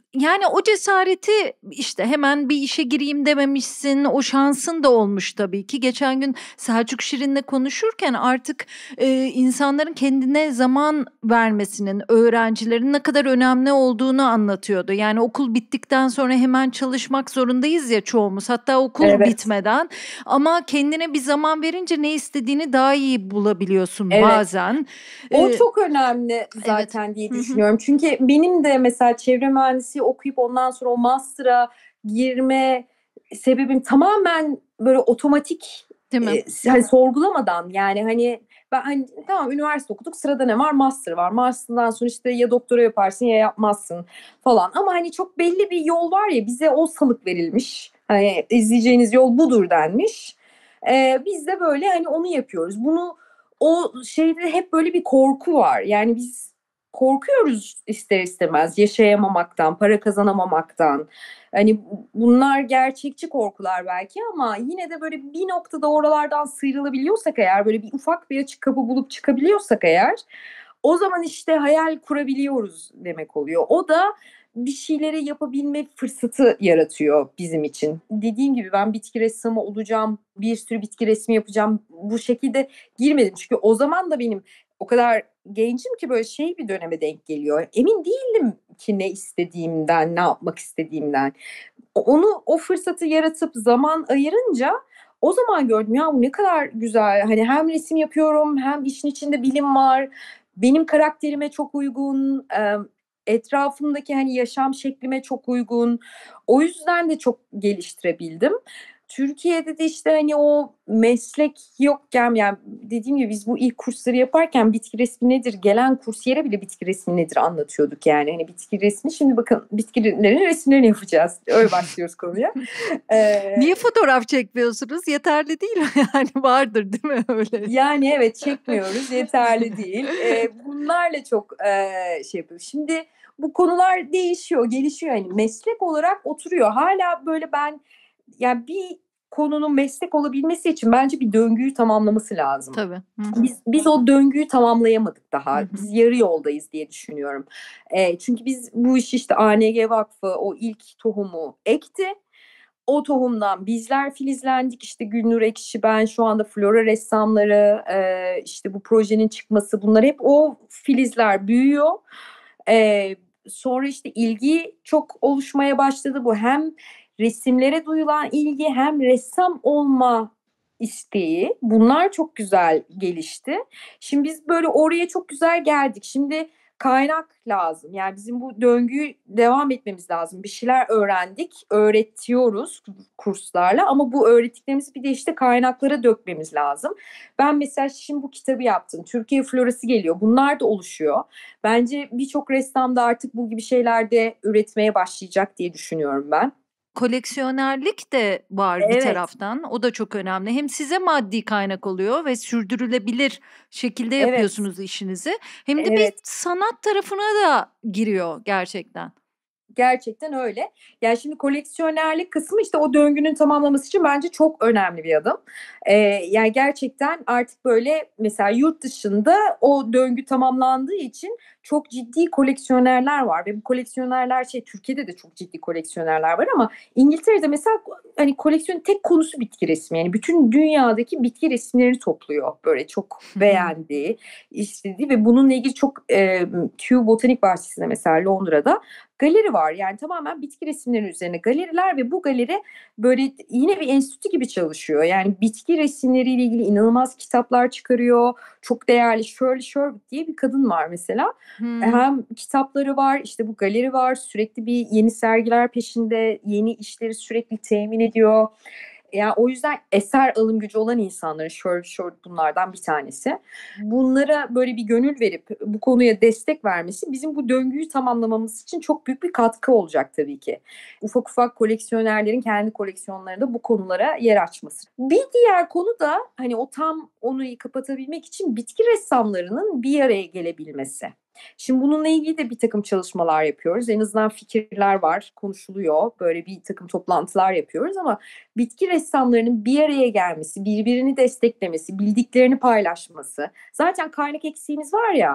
Yani o cesareti, işte, hemen bir işe gireyim dememişsin, o şansın da olmuş tabii ki. Geçen gün Selçuk Şirin'le konuşurken artık, eee, insanların kendine zaman vermesinin, öğrencilerin ne kadar önemli olduğunu anlatıyordu. Yani okul bittikten sonra hemen çalışmak zorundayız ya çoğumuz, hatta okul Evet. bitmeden ama kendine bir zaman verince ne istediğini daha iyi bulabiliyorsun Evet. bazen. O Eee çok önemli Evet. zaten diye Hı hı. düşünüyorum. Çünkü benim de mesela çevre mühendisliği okuyup ondan sonra o master'a girme sebebim tamamen böyle otomatik, Değil mi? eee, hani, sorgulamadan, yani, hani, ben, hani, tamam üniversite okuduk, sırada ne var? Master var. Master'dan sonra, işte, ya doktora yaparsın ya yapmazsın falan ama, hani, çok belli bir yol var ya, bize o salık verilmiş. Hani, izleyeceğiniz yol budur denmiş. Eee, biz de böyle, hani, onu yapıyoruz. Bunu o şeyde hep böyle bir korku var. Yani biz korkuyoruz ister istemez yaşayamamaktan, para kazanamamaktan. Hani bunlar gerçekçi korkular belki ama yine de böyle bir noktada oralardan sıyrılabiliyorsak eğer, böyle bir ufak bir açık kapı bulup çıkabiliyorsak eğer, o zaman işte hayal kurabiliyoruz demek oluyor. O da bir şeyleri yapabilme fırsatı yaratıyor bizim için. Dediğim gibi ben bitki ressamı olacağım, bir sürü bitki resmi yapacağım. Bu şekilde girmedim. Çünkü o zaman da benim o kadar gencim ki böyle şey bir döneme denk geliyor. Emin değildim ki ne istediğimden, ne yapmak istediğimden. Onu o fırsatı yaratıp zaman ayırınca o zaman gördüm ya bu ne kadar güzel. Hani hem resim yapıyorum hem işin içinde bilim var. Benim karakterime çok uygun. Emm, etrafımdaki, hani, yaşam şeklime çok uygun. O yüzden de çok geliştirebildim. Türkiye'de de, işte, hani, o meslek yokken, yani, dediğim gibi biz bu ilk kursları yaparken bitki resmi nedir, gelen kursiyere bile bitki resmi nedir anlatıyorduk, yani. Hani, bitki resmi şimdi bakın bitkilerin resimlerini yapacağız. Öyle başlıyoruz konuya. Niye Eee fotoğraf çekmiyorsunuz? Yeterli değil mi? Yani vardır değil mi öyle? Yani, evet, çekmiyoruz, yeterli değil. Eee, bunlarla çok, eee, şey yapıyoruz. Şimdi bu konular değişiyor, gelişiyor. Hani, meslek olarak oturuyor. Hâlâ böyle ben, ya, bir konunun meslek olabilmesi için bence bir döngüyü tamamlaması lazım. Tabii. Hı hı. Biz biz o döngüyü tamamlayamadık Hı daha. hı. Biz yarı yoldayız diye düşünüyorum. Eee, çünkü biz bu işi, işte, A N G Vakfı o ilk tohumu ekti. O tohumdan bizler filizlendik. İşte Gülnur Ekşi, ben, şu anda flora ressamları, eee, işte bu projenin çıkması bunlar hep o filizler büyüyor. Eee, sonra, işte, ilgi çok oluşmaya başladı. Bu hem resimlere duyulan ilgi hem ressam olma isteği. Bunlar çok güzel gelişti. Şimdi biz böyle oraya çok güzel geldik. Şimdi kaynak lazım. Yani bizim bu döngüyü devam etmemiz lazım. Bir şeyler öğrendik, öğretiyoruz kurslarla ama bu öğrettiklerimizi bir de işte kaynaklara dökmemiz lazım. Ben mesela şimdi bu kitabı yaptım. Türkiye florası geliyor. Bunlar da oluşuyor. Bence birçok ressam da artık bu gibi şeyler de üretmeye başlayacak diye düşünüyorum ben. Koleksiyonerlik de var bir Evet, taraftan. O da çok önemli. Hem size maddi kaynak oluyor ve sürdürülebilir şekilde evet, yapıyorsunuz işinizi hem de bir evet. sanat tarafına da giriyor gerçekten. Gerçekten öyle. Yani, şimdi koleksiyonerlik kısmı, işte, o döngünün tamamlaması için bence çok önemli bir adım. Eee, yani, gerçekten artık, böyle, mesela yurt dışında o döngü tamamlandığı için çok ciddi koleksiyonerler var ve bu koleksiyonerler şey, Türkiye'de de çok ciddi koleksiyonerler var ama İngiltere'de mesela hani, koleksiyonun tek konusu bitki resmi. Yani, bütün dünyadaki bitki resimlerini topluyor, böyle, çok beğendiği, istediği ve bununla ilgili çok, emm, Kew Botanik Bahçesi'nde mesela Londra'da galeri var. Yani tamamen bitki resimleri üzerine galeriler ve bu galeri böyle yine bir enstitü gibi çalışıyor. Yani bitki resimleriyle ilgili inanılmaz kitaplar çıkarıyor. Çok değerli Shirley Sherwood diye bir kadın var mesela. Hımm. Hem kitapları var, işte bu galeri var. Sürekli bir yeni sergiler peşinde, yeni işleri sürekli temin ediyor. Ya, o yüzden eser alım gücü olan insanların Shirley Sherwood bunlardan bir tanesi. Bunlara böyle bir gönül verip bu konuya destek vermesi bizim bu döngüyü tamamlamamız için çok büyük bir katkı olacak tabii ki. Ufak ufak koleksiyonerlerin kendi koleksiyonlarında bu konulara yer açması. Bir diğer konu da hani o tam onu kapatabilmek için bitki ressamlarının bir araya gelebilmesi. Şimdi bununla ilgili de birtakım çalışmalar yapıyoruz. En azından fikirler var, konuşuluyor. Böyle birtakım toplantılar yapıyoruz ama bitki ressamlarının bir araya gelmesi, birbirini desteklemesi, bildiklerini paylaşması. Zaten kaynak eksiğimiz var ya,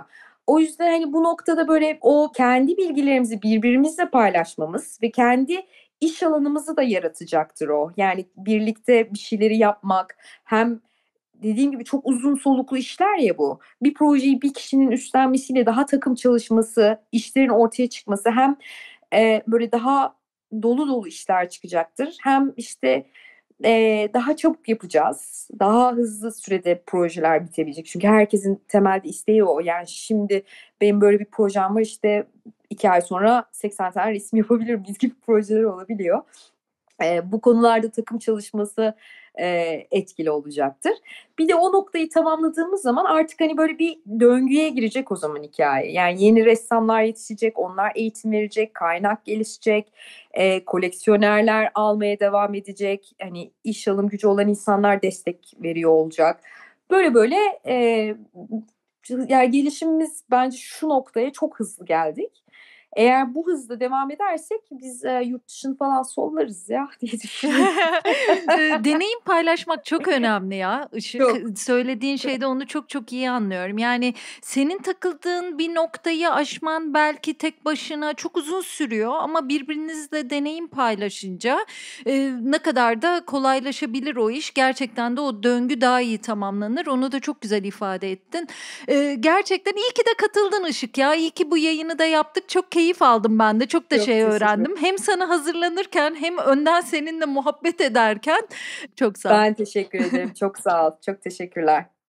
O yüzden, hani, bu noktada, böyle, o kendi bilgilerimizi birbirimizle paylaşmamız ve kendi iş alanımızı da yaratacaktır o. Yani, birlikte bir şeyleri yapmak hem dediğim gibi çok uzun soluklu işler ya bu. Bir projeyi bir kişinin üstlenmesiyle daha takım çalışması, işlerin ortaya çıkması hem, eee, böyle, daha dolu dolu işler çıkacaktır hem, işte, eee, daha çabuk yapacağız. Daha hızlı sürede projeler bitebilecek. Çünkü herkesin temelde isteği o. Yani, şimdi benim böyle bir projem var, işte, iki ay sonra seksen tane resim yapabilir miyiz gibi projeler olabiliyor. Eee, bu konularda takım çalışması, eee, etkili olacaktır. Bir de o noktayı tamamladığımız zaman artık, hani, böyle bir döngüye girecek o zaman hikâye. Yani yeni ressamlar yetişecek, onlar eğitim verecek, kaynak gelişecek, eee, koleksiyonerler almaya devam edecek, hani, iş alım gücü olan insanlar destek veriyor olacak. Böyle böyle, eee, yani gelişimimiz bence şu noktaya çok hızlı geldik. Eğer bu hızla devam edersek biz, eee, yurt dışını falan sollarız ya diye düşünüyorum. Eee, deneyim paylaşmak çok önemli ya Işık. Çok. Söylediğin şeyde onu çok çok iyi anlıyorum. Yani senin takıldığın bir noktayı aşman belki tek başına çok uzun sürüyor ama birbirinizle deneyim paylaşınca, eee, ne kadar da kolaylaşabilir o iş. Gerçekten de o döngü daha iyi tamamlanır. Onu da çok güzel ifade ettin. Eee, gerçekten iyi ki de katıldın Işık ya. İyi ki bu yayını da yaptık. Çok keyif aldım ben de. Çok da Çok şey teşekkür öğrendim. Hem sana hazırlanırken hem önden seninle muhabbet ederken çok sağ ol. Ben teşekkür ederim. Çok sağ ol. Çok teşekkürler.